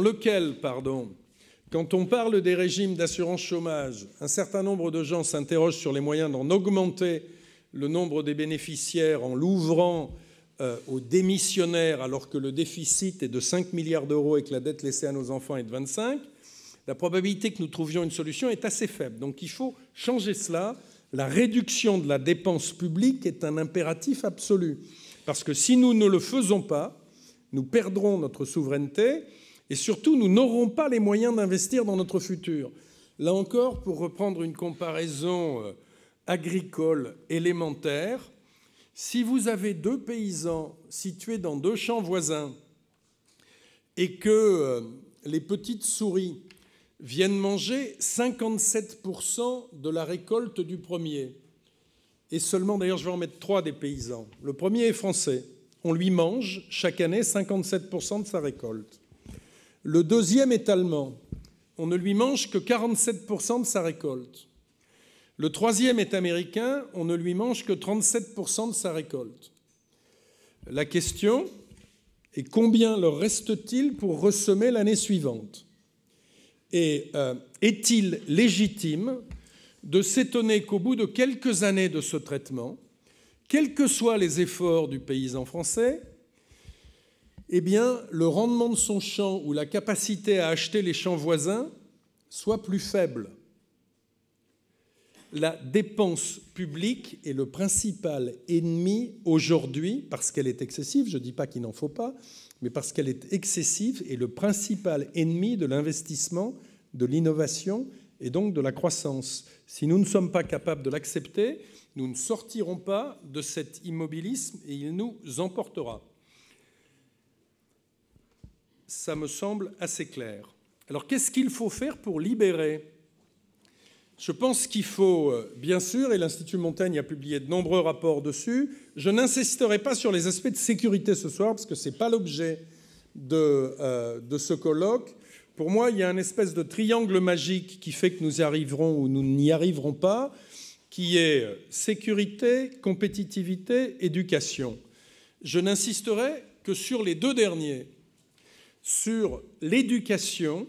quand on parle des régimes d'assurance chômage, un certain nombre de gens s'interrogent sur les moyens d'en augmenter le nombre des bénéficiaires en l'ouvrant aux démissionnaires alors que le déficit est de 5 milliards d'euros et que la dette laissée à nos enfants est de 25, la probabilité que nous trouvions une solution est assez faible. Donc il faut changer cela. La réduction de la dépense publique est un impératif absolu. Parce que si nous ne le faisons pas, nous perdrons notre souveraineté et surtout nous n'aurons pas les moyens d'investir dans notre futur. Là encore, pour reprendre une comparaison agricole élémentaire, si vous avez deux paysans situés dans deux champs voisins et que les petites souris viennent manger 57% de la récolte du premier, et seulement, d'ailleurs je vais en mettre 3 des paysans, le premier est français, on lui mange chaque année 57% de sa récolte. Le deuxième est allemand, on ne lui mange que 47% de sa récolte. Le troisième est américain, on ne lui mange que 37% de sa récolte. La question est combien leur reste-t-il pour ressemer l'année suivante ? Et est-il légitime de s'étonner qu'au bout de quelques années de ce traitement, quels que soient les efforts du paysan français, eh bien, le rendement de son champ ou la capacité à acheter les champs voisins soit plus faible. La dépense publique est le principal ennemi aujourd'hui, parce qu'elle est excessive, je ne dis pas qu'il n'en faut pas, mais parce qu'elle est excessive, est le principal ennemi de l'investissement, de l'innovation et donc de la croissance. Si nous ne sommes pas capables de l'accepter, nous ne sortirons pas de cet immobilisme et il nous emportera. Ça me semble assez clair. Alors, qu'est-ce qu'il faut faire pour libérer ? Je pense qu'il faut, bien sûr, et l'Institut Montaigne a publié de nombreux rapports dessus, je n'insisterai pas sur les aspects de sécurité ce soir, parce que ce n'est pas l'objet de ce colloque. Pour moi, il y a une espèce de triangle magique qui fait que nous y arriverons ou nous n'y arriverons pas, qui est sécurité, compétitivité, éducation. Je n'insisterai que sur les deux derniers. Sur l'éducation,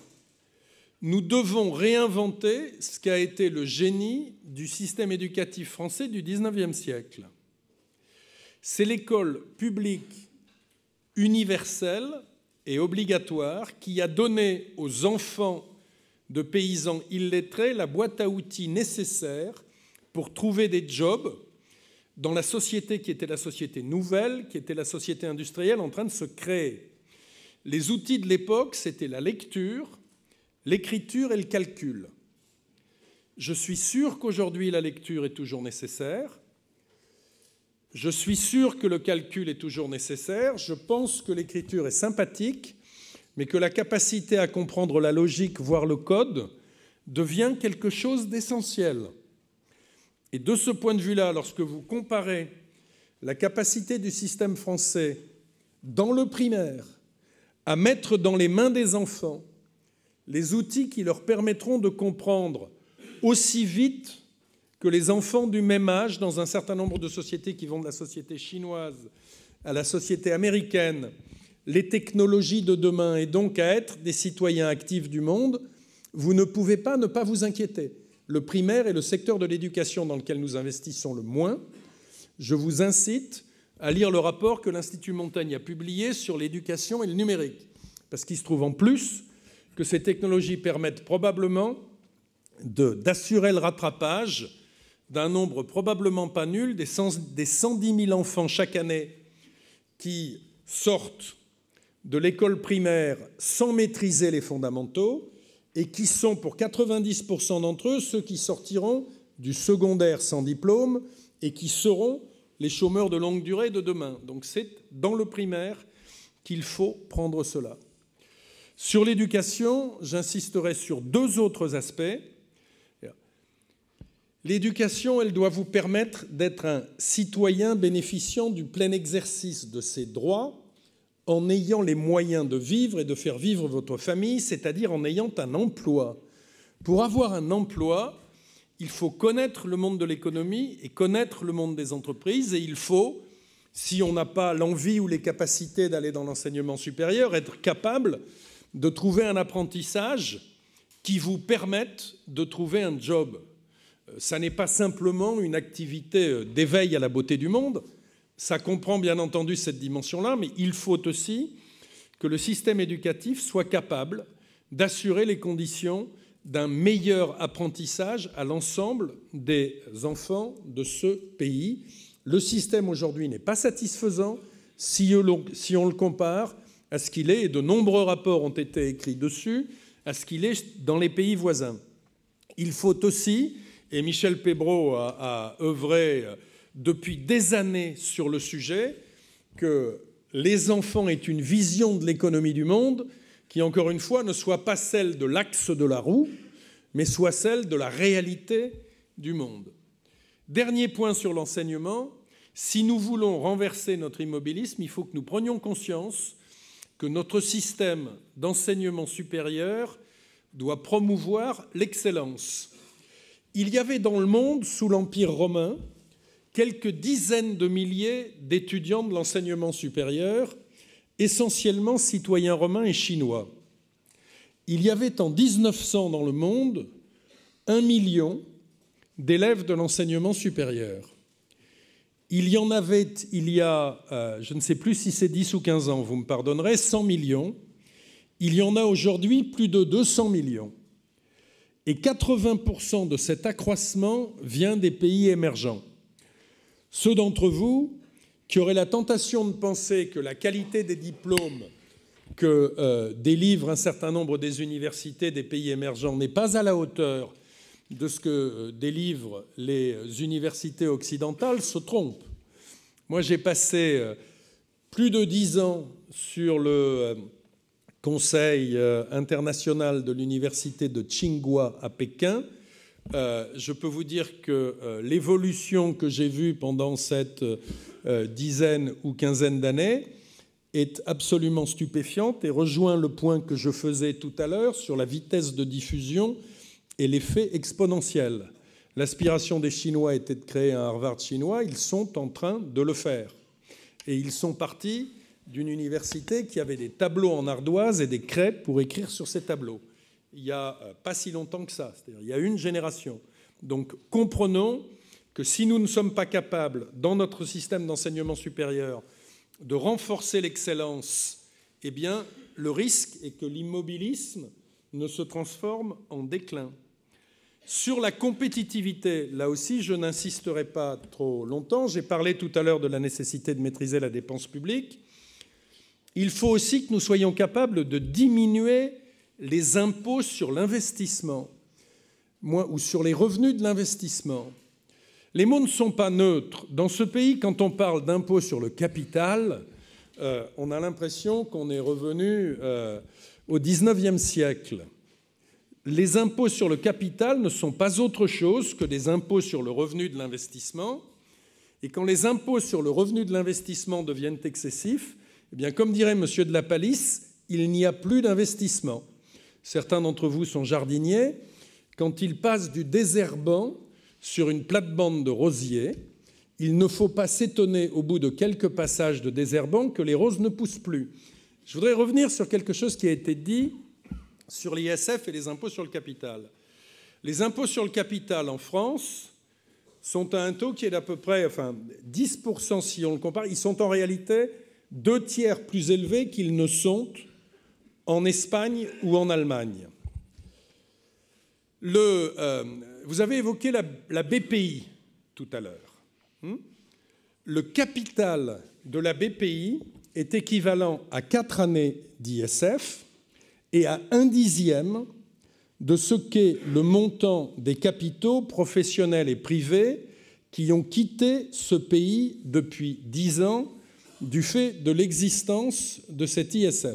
nous devons réinventer ce qu'a été le génie du système éducatif français du XIXe siècle. C'est l'école publique universelle et obligatoire qui a donné aux enfants de paysans illettrés la boîte à outils nécessaire pour trouver des jobs dans la société qui était la société nouvelle, qui était la société industrielle en train de se créer. Les outils de l'époque, c'était la lecture, l'écriture et le calcul. Je suis sûr qu'aujourd'hui, la lecture est toujours nécessaire. Je suis sûr que le calcul est toujours nécessaire. Je pense que l'écriture est sympathique, mais que la capacité à comprendre la logique, voire le code, devient quelque chose d'essentiel. Et de ce point de vue-là, lorsque vous comparez la capacité du système français dans le primaire à mettre dans les mains des enfants les outils qui leur permettront de comprendre aussi vite que les enfants du même âge dans un certain nombre de sociétés qui vont de la société chinoise à la société américaine, les technologies de demain et donc à être des citoyens actifs du monde, vous ne pouvez pas ne pas vous inquiéter. Le primaire est le secteur de l'éducation dans lequel nous investissons le moins. Je vous incite à lire le rapport que l'Institut Montaigne a publié sur l'éducation et le numérique, parce qu'il se trouve en plus que ces technologies permettent probablement d'assurer le rattrapage d'un nombre probablement pas nul des 110 000 enfants chaque année qui sortent de l'école primaire sans maîtriser les fondamentaux et qui sont, pour 90% d'entre eux, ceux qui sortiront du secondaire sans diplôme et qui seront les chômeurs de longue durée de demain. Donc c'est dans le primaire qu'il faut prendre cela. Sur l'éducation, j'insisterai sur deux autres aspects. L'éducation, elle doit vous permettre d'être un citoyen bénéficiant du plein exercice de ses droits en ayant les moyens de vivre et de faire vivre votre famille, c'est-à-dire en ayant un emploi. Pour avoir un emploi, il faut connaître le monde de l'économie et connaître le monde des entreprises, et il faut, si on n'a pas l'envie ou les capacités d'aller dans l'enseignement supérieur, être capable de trouver un apprentissage qui vous permette de trouver un job. Ça n'est pas simplement une activité d'éveil à la beauté du monde, ça comprend bien entendu cette dimension-là, mais il faut aussi que le système éducatif soit capable d'assurer les conditions d'un meilleur apprentissage à l'ensemble des enfants de ce pays. Le système aujourd'hui n'est pas satisfaisant si on le compare à ce qu'il est, et de nombreux rapports ont été écrits dessus, à ce qu'il est dans les pays voisins. Il faut aussi, et Michel Pébreau a œuvré depuis des années sur le sujet, que les enfants aient une vision de l'économie du monde qui, encore une fois, ne soit pas celle de l'axe de la roue, mais soit celle de la réalité du monde. Dernier point sur l'enseignement, si nous voulons renverser notre immobilisme, il faut que nous prenions conscience que notre système d'enseignement supérieur doit promouvoir l'excellence. Il y avait dans le monde, sous l'Empire romain, quelques dizaines de milliers d'étudiants de l'enseignement supérieur, essentiellement citoyens romains et chinois. Il y avait en 1900 dans le monde 1 million d'élèves de l'enseignement supérieur. Il y en avait, il y a, je ne sais plus si c'est 10 ou 15 ans, vous me pardonnerez, 100 millions. Il y en a aujourd'hui plus de 200 millions. Et 80% de cet accroissement vient des pays émergents. Ceux d'entre vous qui auraient la tentation de penser que la qualité des diplômes que délivrent un certain nombre des universités des pays émergents n'est pas à la hauteur de ce que délivrent les universités occidentales se trompent. Moi, j'ai passé plus de 10 ans sur le Conseil international de l'université de Tsinghua à Pékin. Je peux vous dire que l'évolution que j'ai vue pendant cette dizaine ou quinzaine d'années est absolument stupéfiante et rejoint le point que je faisais tout à l'heure sur la vitesse de diffusion et l'effet exponentiel. L'aspiration des Chinois était de créer un Harvard chinois, ils sont en train de le faire. Et ils sont partis d'une université qui avait des tableaux en ardoise et des craies pour écrire sur ces tableaux. Il n'y a pas si longtemps que ça, c'est-à-dire il y a une génération. Donc comprenons que si nous ne sommes pas capables, dans notre système d'enseignement supérieur, de renforcer l'excellence, eh bien, le risque est que l'immobilisme ne se transforme en déclin. Sur la compétitivité, là aussi, je n'insisterai pas trop longtemps. J'ai parlé tout à l'heure de la nécessité de maîtriser la dépense publique. Il faut aussi que nous soyons capables de diminuer les impôts sur l'investissement ou sur les revenus de l'investissement. Les mots ne sont pas neutres. Dans ce pays, quand on parle d'impôt sur le capital, on a l'impression qu'on est revenu au XIXe siècle. Les impôts sur le capital ne sont pas autre chose que des impôts sur le revenu de l'investissement. Et quand les impôts sur le revenu de l'investissement deviennent excessifs, eh bien, comme dirait M. de la Palisse, il n'y a plus d'investissement. Certains d'entre vous sont jardiniers. Quand ils passent du désherbant sur une plate-bande de rosiers, il ne faut pas s'étonner au bout de quelques passages de désherbant que les roses ne poussent plus. Je voudrais revenir sur quelque chose qui a été dit sur l'ISF et les impôts sur le capital. Les impôts sur le capital en France sont à un taux qui est d'à peu près 10% si on le compare. Ils sont en réalité 2 tiers plus élevés qu'ils ne sont en Espagne ou en Allemagne. Vous avez évoqué la BPI tout à l'heure. Le capital de la BPI est équivalent à 4 années d'ISF et à 1/10 de ce qu'est le montant des capitaux professionnels et privés qui ont quitté ce pays depuis 10 ans du fait de l'existence de cet ISF.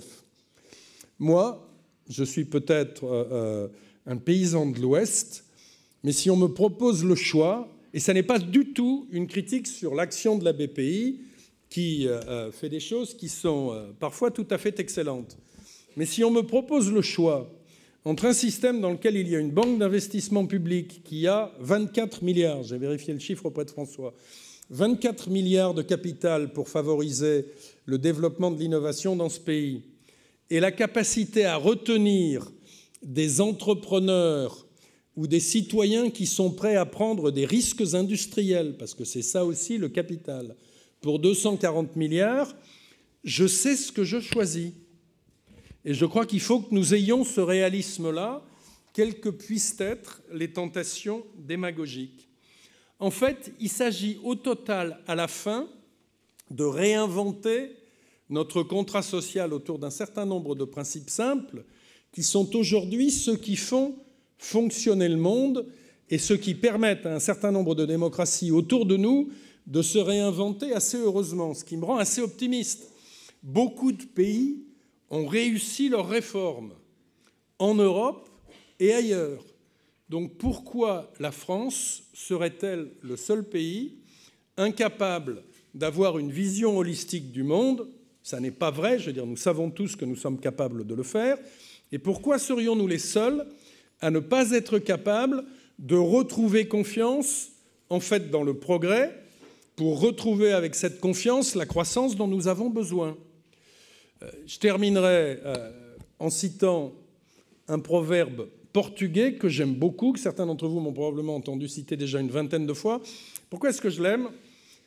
Moi, je suis peut-être un paysan de l'Ouest, mais si on me propose le choix, et ça n'est pas du tout une critique sur l'action de la BPI qui fait des choses qui sont parfois tout à fait excellentes, mais si on me propose le choix entre un système dans lequel il y a une banque d'investissement public qui a 24 milliards, j'ai vérifié le chiffre auprès de François, 24 milliards de capital pour favoriser le développement de l'innovation dans ce pays, et la capacité à retenir des entrepreneurs ou des citoyens qui sont prêts à prendre des risques industriels, parce que c'est ça aussi le capital, pour 240 milliards, je sais ce que je choisis. Et je crois qu'il faut que nous ayons ce réalisme-là, quelles que puissent être les tentations démagogiques. En fait, il s'agit au total, à la fin, de réinventer notre contrat social autour d'un certain nombre de principes simples qui sont aujourd'hui ceux qui font fonctionner le monde et ceux qui permettent à un certain nombre de démocraties autour de nous de se réinventer assez heureusement, ce qui me rend assez optimiste. Beaucoup de pays ont réussi leurs réformes en Europe et ailleurs. Donc pourquoi la France serait-elle le seul pays incapable d'avoir une vision holistique du monde? Ça n'est pas vrai, je veux dire, nous savons tous que nous sommes capables de le faire. Et pourquoi serions-nous les seuls à ne pas être capables de retrouver confiance, en fait, dans le progrès, pour retrouver avec cette confiance la croissance dont nous avons besoin? Je terminerai en citant un proverbe portugais que j'aime beaucoup, que certains d'entre vous m'ont probablement entendu citer déjà une vingtaine de fois. Pourquoi est-ce que je l'aime?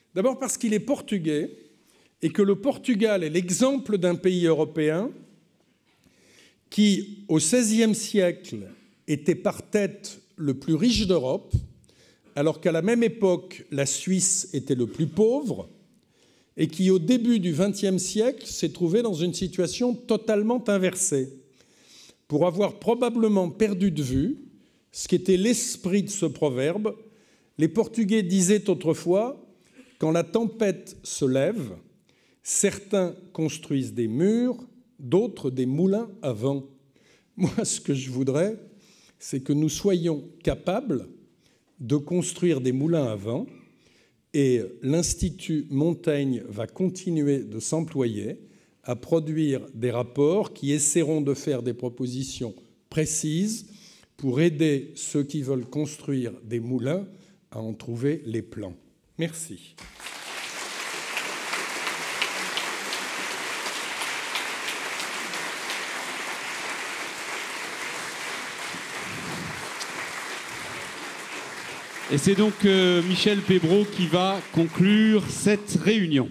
D'abord parce qu'il est portugais et que le Portugal est l'exemple d'un pays européen qui, au XVIe siècle, était par tête le plus riche d'Europe, alors qu'à la même époque, la Suisse était le plus pauvre, et qui, au début du XXe siècle, s'est trouvé dans une situation totalement inversée, pour avoir probablement perdu de vue ce qu'était l'esprit de ce proverbe. Les Portugais disaient autrefois « Quand la tempête se lève, certains construisent des murs, d'autres des moulins à vent. » Moi, ce que je voudrais, c'est que nous soyons capables de construire des moulins à vent, et l'Institut Montaigne va continuer de s'employer à produire des rapports qui essaieront de faire des propositions précises pour aider ceux qui veulent construire des moulins à en trouver les plans. Merci. Et c'est donc Michel Pébroux qui va conclure cette réunion.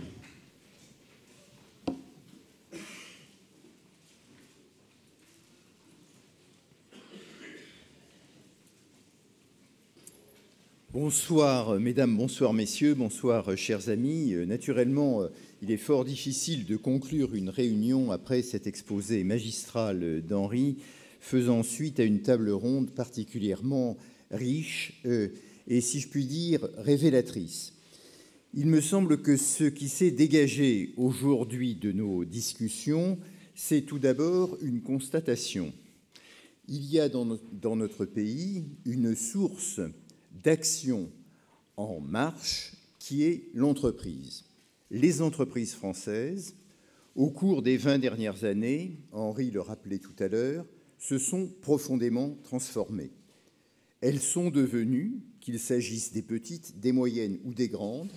Bonsoir mesdames, bonsoir messieurs, bonsoir chers amis. Naturellement, il est fort difficile de conclure une réunion après cet exposé magistral d'Henri, faisant suite à une table ronde particulièrement riche et, si je puis dire, révélatrice. Il me semble que ce qui s'est dégagé aujourd'hui de nos discussions, c'est tout d'abord une constatation. Il y a dans notre pays une source d'action en marche qui est l'entreprise. Les entreprises françaises, au cours des 20 dernières années, Henri le rappelait tout à l'heure, se sont profondément transformées. Elles sont devenues, qu'il s'agisse des petites, des moyennes ou des grandes,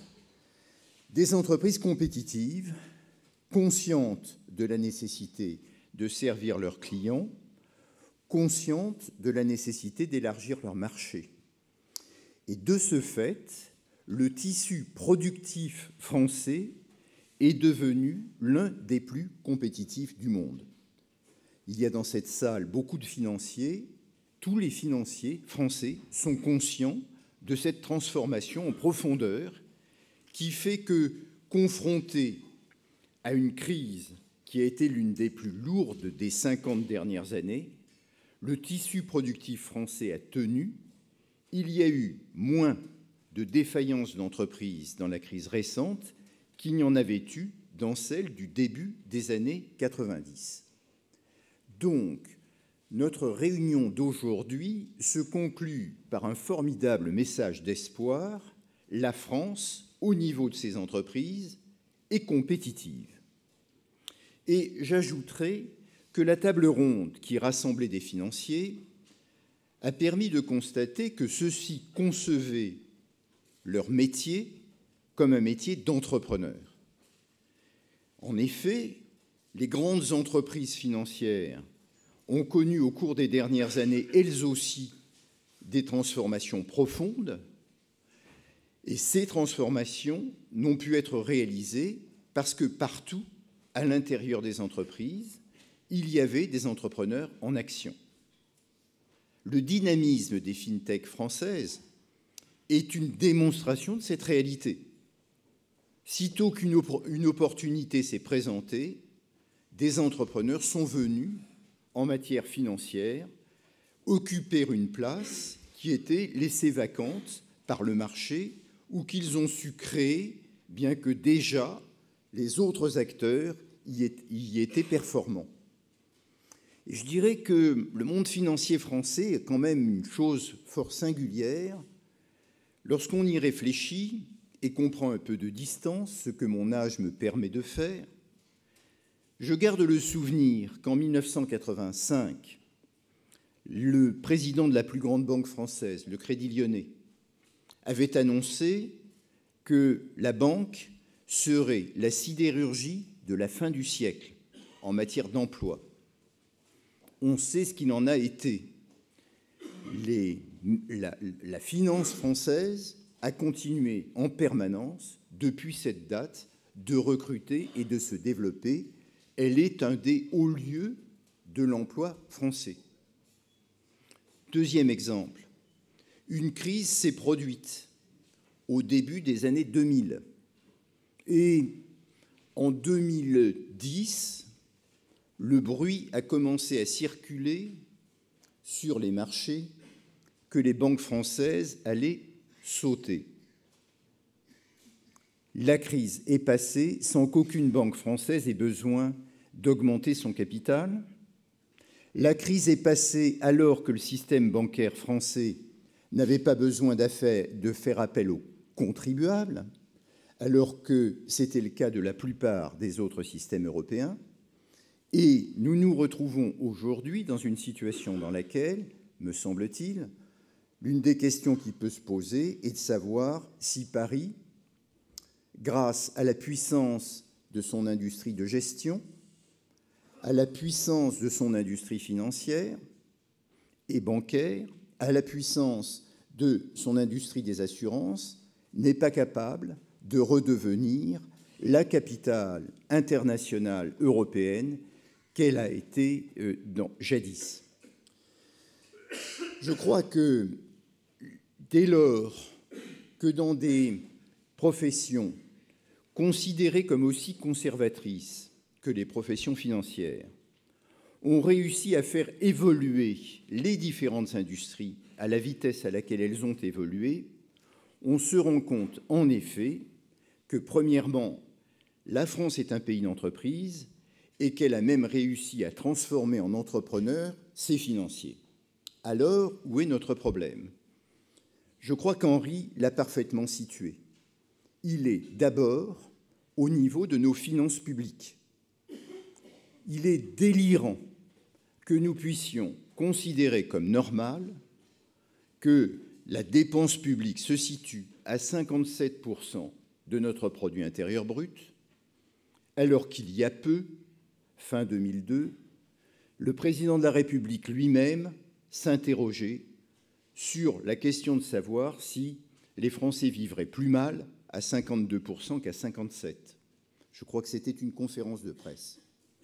des entreprises compétitives, conscientes de la nécessité de servir leurs clients, conscientes de la nécessité d'élargir leur marché. Et de ce fait, le tissu productif français est devenu l'un des plus compétitifs du monde. Il y a dans cette salle beaucoup de financiers. Tous les financiers français sont conscients de cette transformation en profondeur qui fait que, confrontés à une crise qui a été l'une des plus lourdes des 50 dernières années, le tissu productif français a tenu. Il y a eu moins de défaillances d'entreprises dans la crise récente qu'il n'y en avait eu dans celle du début des années 90. Donc, notre réunion d'aujourd'hui se conclut par un formidable message d'espoir. La France, au niveau de ses entreprises, est compétitive. Et j'ajouterai que la table ronde qui rassemblait des financiers a permis de constater que ceux-ci concevaient leur métier comme un métier d'entrepreneur. En effet, les grandes entreprises financières ont connu au cours des dernières années, elles aussi, des transformations profondes, et ces transformations n'ont pu être réalisées parce que partout, à l'intérieur des entreprises, il y avait des entrepreneurs en action. Le dynamisme des fintechs françaises est une démonstration de cette réalité. Sitôt qu'une opportunité s'est présentée, des entrepreneurs sont venus, en matière financière, occuper une place qui était laissée vacante par le marché ou qu'ils ont su créer, bien que déjà les autres acteurs y étaient performants. Et je dirais que le monde financier français est quand même une chose fort singulière. Lorsqu'on y réfléchit et qu'on prend un peu de distance, ce que mon âge me permet de faire, je garde le souvenir qu'en 1985, le président de la plus grande banque française, le Crédit Lyonnais, avait annoncé que la banque serait la sidérurgie de la fin du siècle en matière d'emploi. On sait ce qu'il en a été. La finance française a continué en permanence depuis cette date, de recruter et de se développer. Elle est un des hauts lieux de l'emploi français. Deuxième exemple, une crise s'est produite au début des années 2000. Et en 2010, le bruit a commencé à circuler sur les marchés que les banques françaises allaient sauter. La crise est passée sans qu'aucune banque française ait besoin d'augmenter son capital. La crise est passée alors que le système bancaire français n'avait pas besoin de faire appel aux contribuables, alors que c'était le cas de la plupart des autres systèmes européens. Et nous nous retrouvons aujourd'hui dans une situation dans laquelle, me semble-t-il, l'une des questions qui peut se poser est de savoir si Paris, grâce à la puissance de son industrie de gestion, à la puissance de son industrie financière et bancaire, à la puissance de son industrie des assurances, n'est pas capable de redevenir la capitale internationale européenne qu'elle a été jadis. Je crois que dès lors que dans des professions considérées comme aussi conservatrices que les professions financières ont réussi à faire évoluer les différentes industries à la vitesse à laquelle elles ont évolué, on se rend compte en effet que, premièrement, la France est un pays d'entreprise et qu'elle a même réussi à transformer en entrepreneurs ses financiers. Alors, où est notre problème ? Je crois qu'Henri l'a parfaitement situé. Il est d'abord au niveau de nos finances publiques. Il est délirant que nous puissions considérer comme normal que la dépense publique se situe à 57% de notre produit intérieur brut, alors qu'il y a peu, fin 2002, le président de la République lui-même s'interrogeait sur la question de savoir si les Français vivraient plus mal à 52% qu'à 57%. Je crois que c'était une conférence de presse.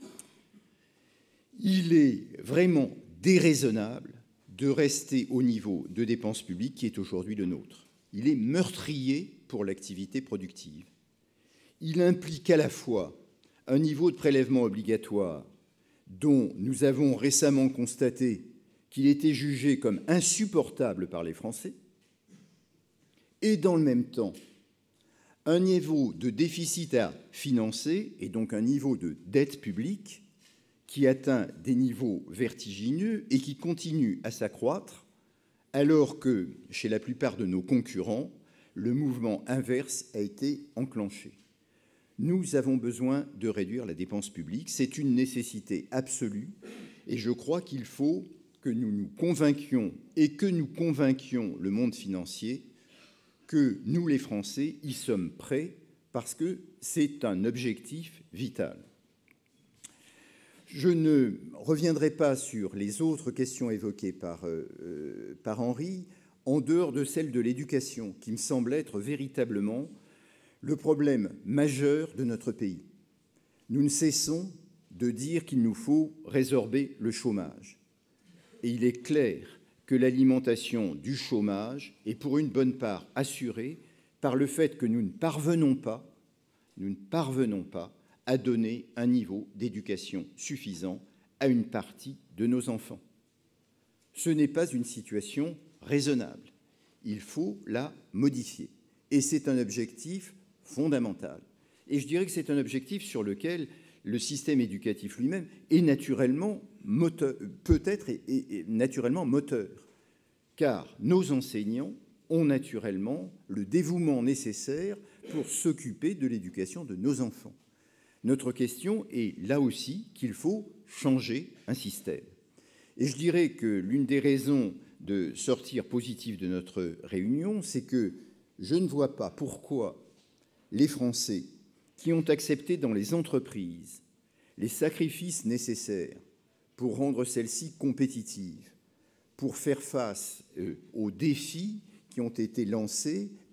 Il est vraiment déraisonnable de rester au niveau de dépenses publiques qui est aujourd'hui le nôtre. Il est meurtrier pour l'activité productive. Il implique à la fois un niveau de prélèvement obligatoire dont nous avons récemment constaté qu'il était jugé comme insupportable par les Français, et dans le même temps, un niveau de déficit à financer, et donc un niveau de dette publique, qui atteint des niveaux vertigineux et qui continue à s'accroître, alors que, chez la plupart de nos concurrents, le mouvement inverse a été enclenché. Nous avons besoin de réduire la dépense publique, c'est une nécessité absolue, et je crois qu'il faut que nous nous convainquions et que nous convainquions le monde financier que nous, les Français, y sommes prêts parce que c'est un objectif vital. Je ne reviendrai pas sur les autres questions évoquées par Henri, en dehors de celle de l'éducation, qui me semble être véritablement le problème majeur de notre pays. Nous ne cessons de dire qu'il nous faut résorber le chômage. Et il est clair que l'alimentation du chômage est pour une bonne part assurée par le fait que nous ne parvenons pas à donner un niveau d'éducation suffisant à une partie de nos enfants. Ce n'est pas une situation raisonnable. Il faut la modifier. Et c'est un objectif fondamental. Et je dirais que c'est un objectif sur lequel le système éducatif lui-même est naturellement moteur, peut-être naturellement moteur, car nos enseignants ont naturellement le dévouement nécessaire pour s'occuper de l'éducation de nos enfants. Notre question est là aussi qu'il faut changer un système. Et je dirais que l'une des raisons de sortir positive de notre réunion, c'est que je ne vois pas pourquoi les Français qui ont accepté dans les entreprises les sacrifices nécessaires pour rendre celles-ci compétitives, pour faire face aux défis qui ont été lancés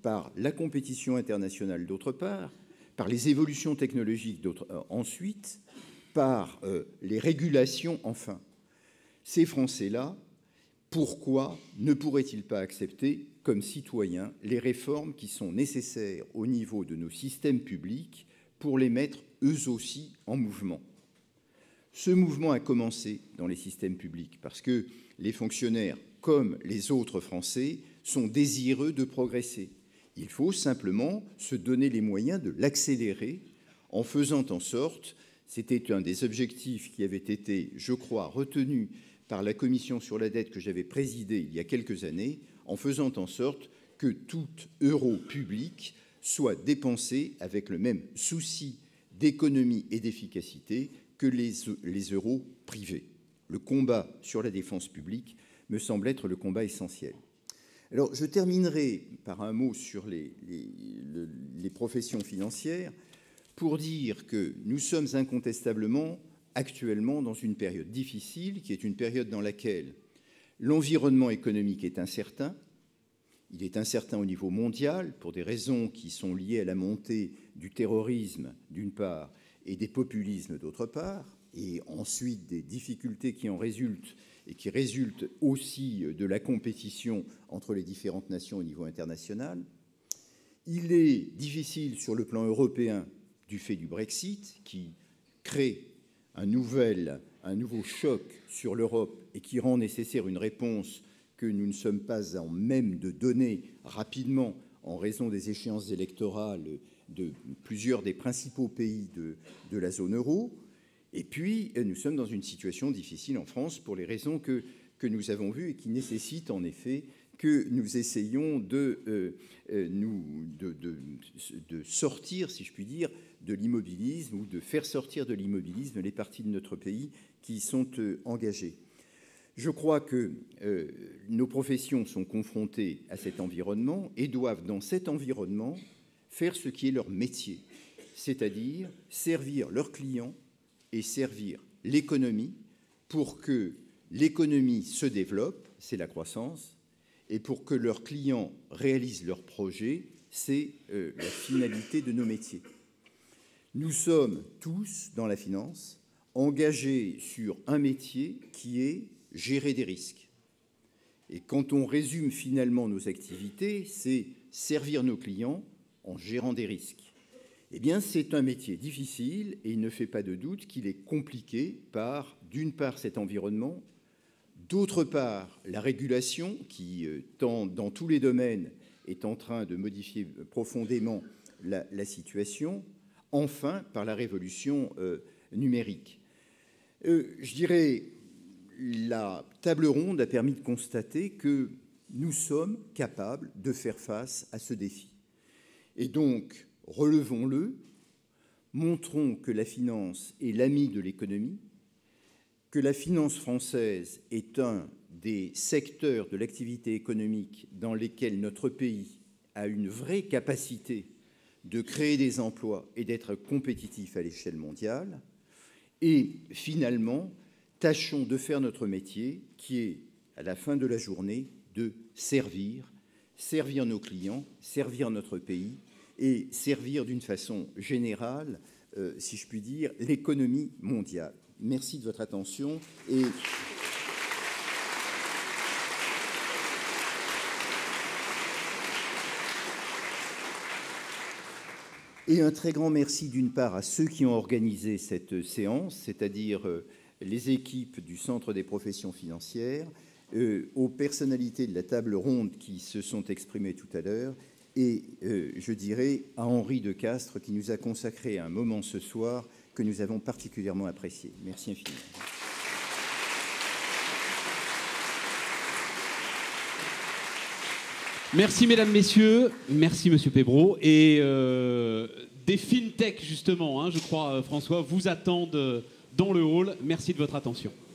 par la compétition internationale d'autre part, par les évolutions technologiques ensuite, par les régulations enfin. Ces Français-là, pourquoi ne pourraient-ils pas accepter, comme citoyens, les réformes qui sont nécessaires au niveau de nos systèmes publics pour les mettre eux aussi en mouvement? Ce mouvement a commencé dans les systèmes publics parce que les fonctionnaires, comme les autres Français, sont désireux de progresser. Il faut simplement se donner les moyens de l'accélérer en faisant en sorte, c'était un des objectifs qui avait été, je crois, retenu par la commission sur la dette que j'avais présidée il y a quelques années, en faisant en sorte que tout euro public soit dépensé avec le même souci d'économie et d'efficacité que les euros privés. Le combat sur la défense publique me semble être le combat essentiel. Alors, je terminerai par un mot sur les professions financières pour dire que nous sommes incontestablement actuellement dans une période difficile, qui est une période dans laquelle l'environnement économique est incertain. Il est incertain au niveau mondial pour des raisons qui sont liées à la montée du terrorisme, d'une part, et des populismes, d'autre part, et ensuite des difficultés qui en résultent et qui résultent aussi de la compétition entre les différentes nations au niveau international. Il est difficile sur le plan européen du fait du Brexit, qui crée un nouveau choc sur l'Europe et qui rend nécessaire une réponse que nous ne sommes pas en même de donner rapidement en raison des échéances électorales de plusieurs des principaux pays de la zone euro. Et puis, nous sommes dans une situation difficile en France pour les raisons que nous avons vues et qui nécessitent en effet que nous essayions de sortir, si je puis dire, de l'immobilisme ou de faire sortir de l'immobilisme les parties de notre pays qui y sont engagées. Je crois que nos professions sont confrontées à cet environnement et doivent, dans cet environnement, faire ce qui est leur métier, c'est-à-dire servir leurs clients et servir l'économie pour que l'économie se développe, c'est la croissance, et pour que leurs clients réalisent leurs projets, c'est la finalité de nos métiers. Nous sommes tous, dans la finance, engagés sur un métier qui est gérer des risques. Et quand on résume finalement nos activités, c'est servir nos clients en gérant des risques. Eh bien, c'est un métier difficile et il ne fait pas de doute qu'il est compliqué par, d'une part, cet environnement, d'autre part, la régulation qui, dans tous les domaines, est en train de modifier profondément la situation, enfin, par la révolution numérique. Je dirais, la table ronde a permis de constater que nous sommes capables de faire face à ce défi. Et donc, relevons-le, montrons que la finance est l'ami de l'économie, que la finance française est un des secteurs de l'activité économique dans lesquels notre pays a une vraie capacité de créer des emplois et d'être compétitif à l'échelle mondiale. Et finalement, tâchons de faire notre métier qui est, à la fin de la journée, de servir nos clients, servir notre pays et servir d'une façon générale, si je puis dire, l'économie mondiale. Merci de votre attention. Et un très grand merci d'une part à ceux qui ont organisé cette séance, c'est-à-dire les équipes du Centre des professions financières, aux personnalités de la table ronde qui se sont exprimées tout à l'heure, et je dirais à Henri de Castres qui nous a consacré un moment ce soir que nous avons particulièrement apprécié. Merci infiniment. Merci mesdames, messieurs, merci monsieur Pébreau. Et des fintech justement, je crois François, vous attendent dans le hall. Merci de votre attention.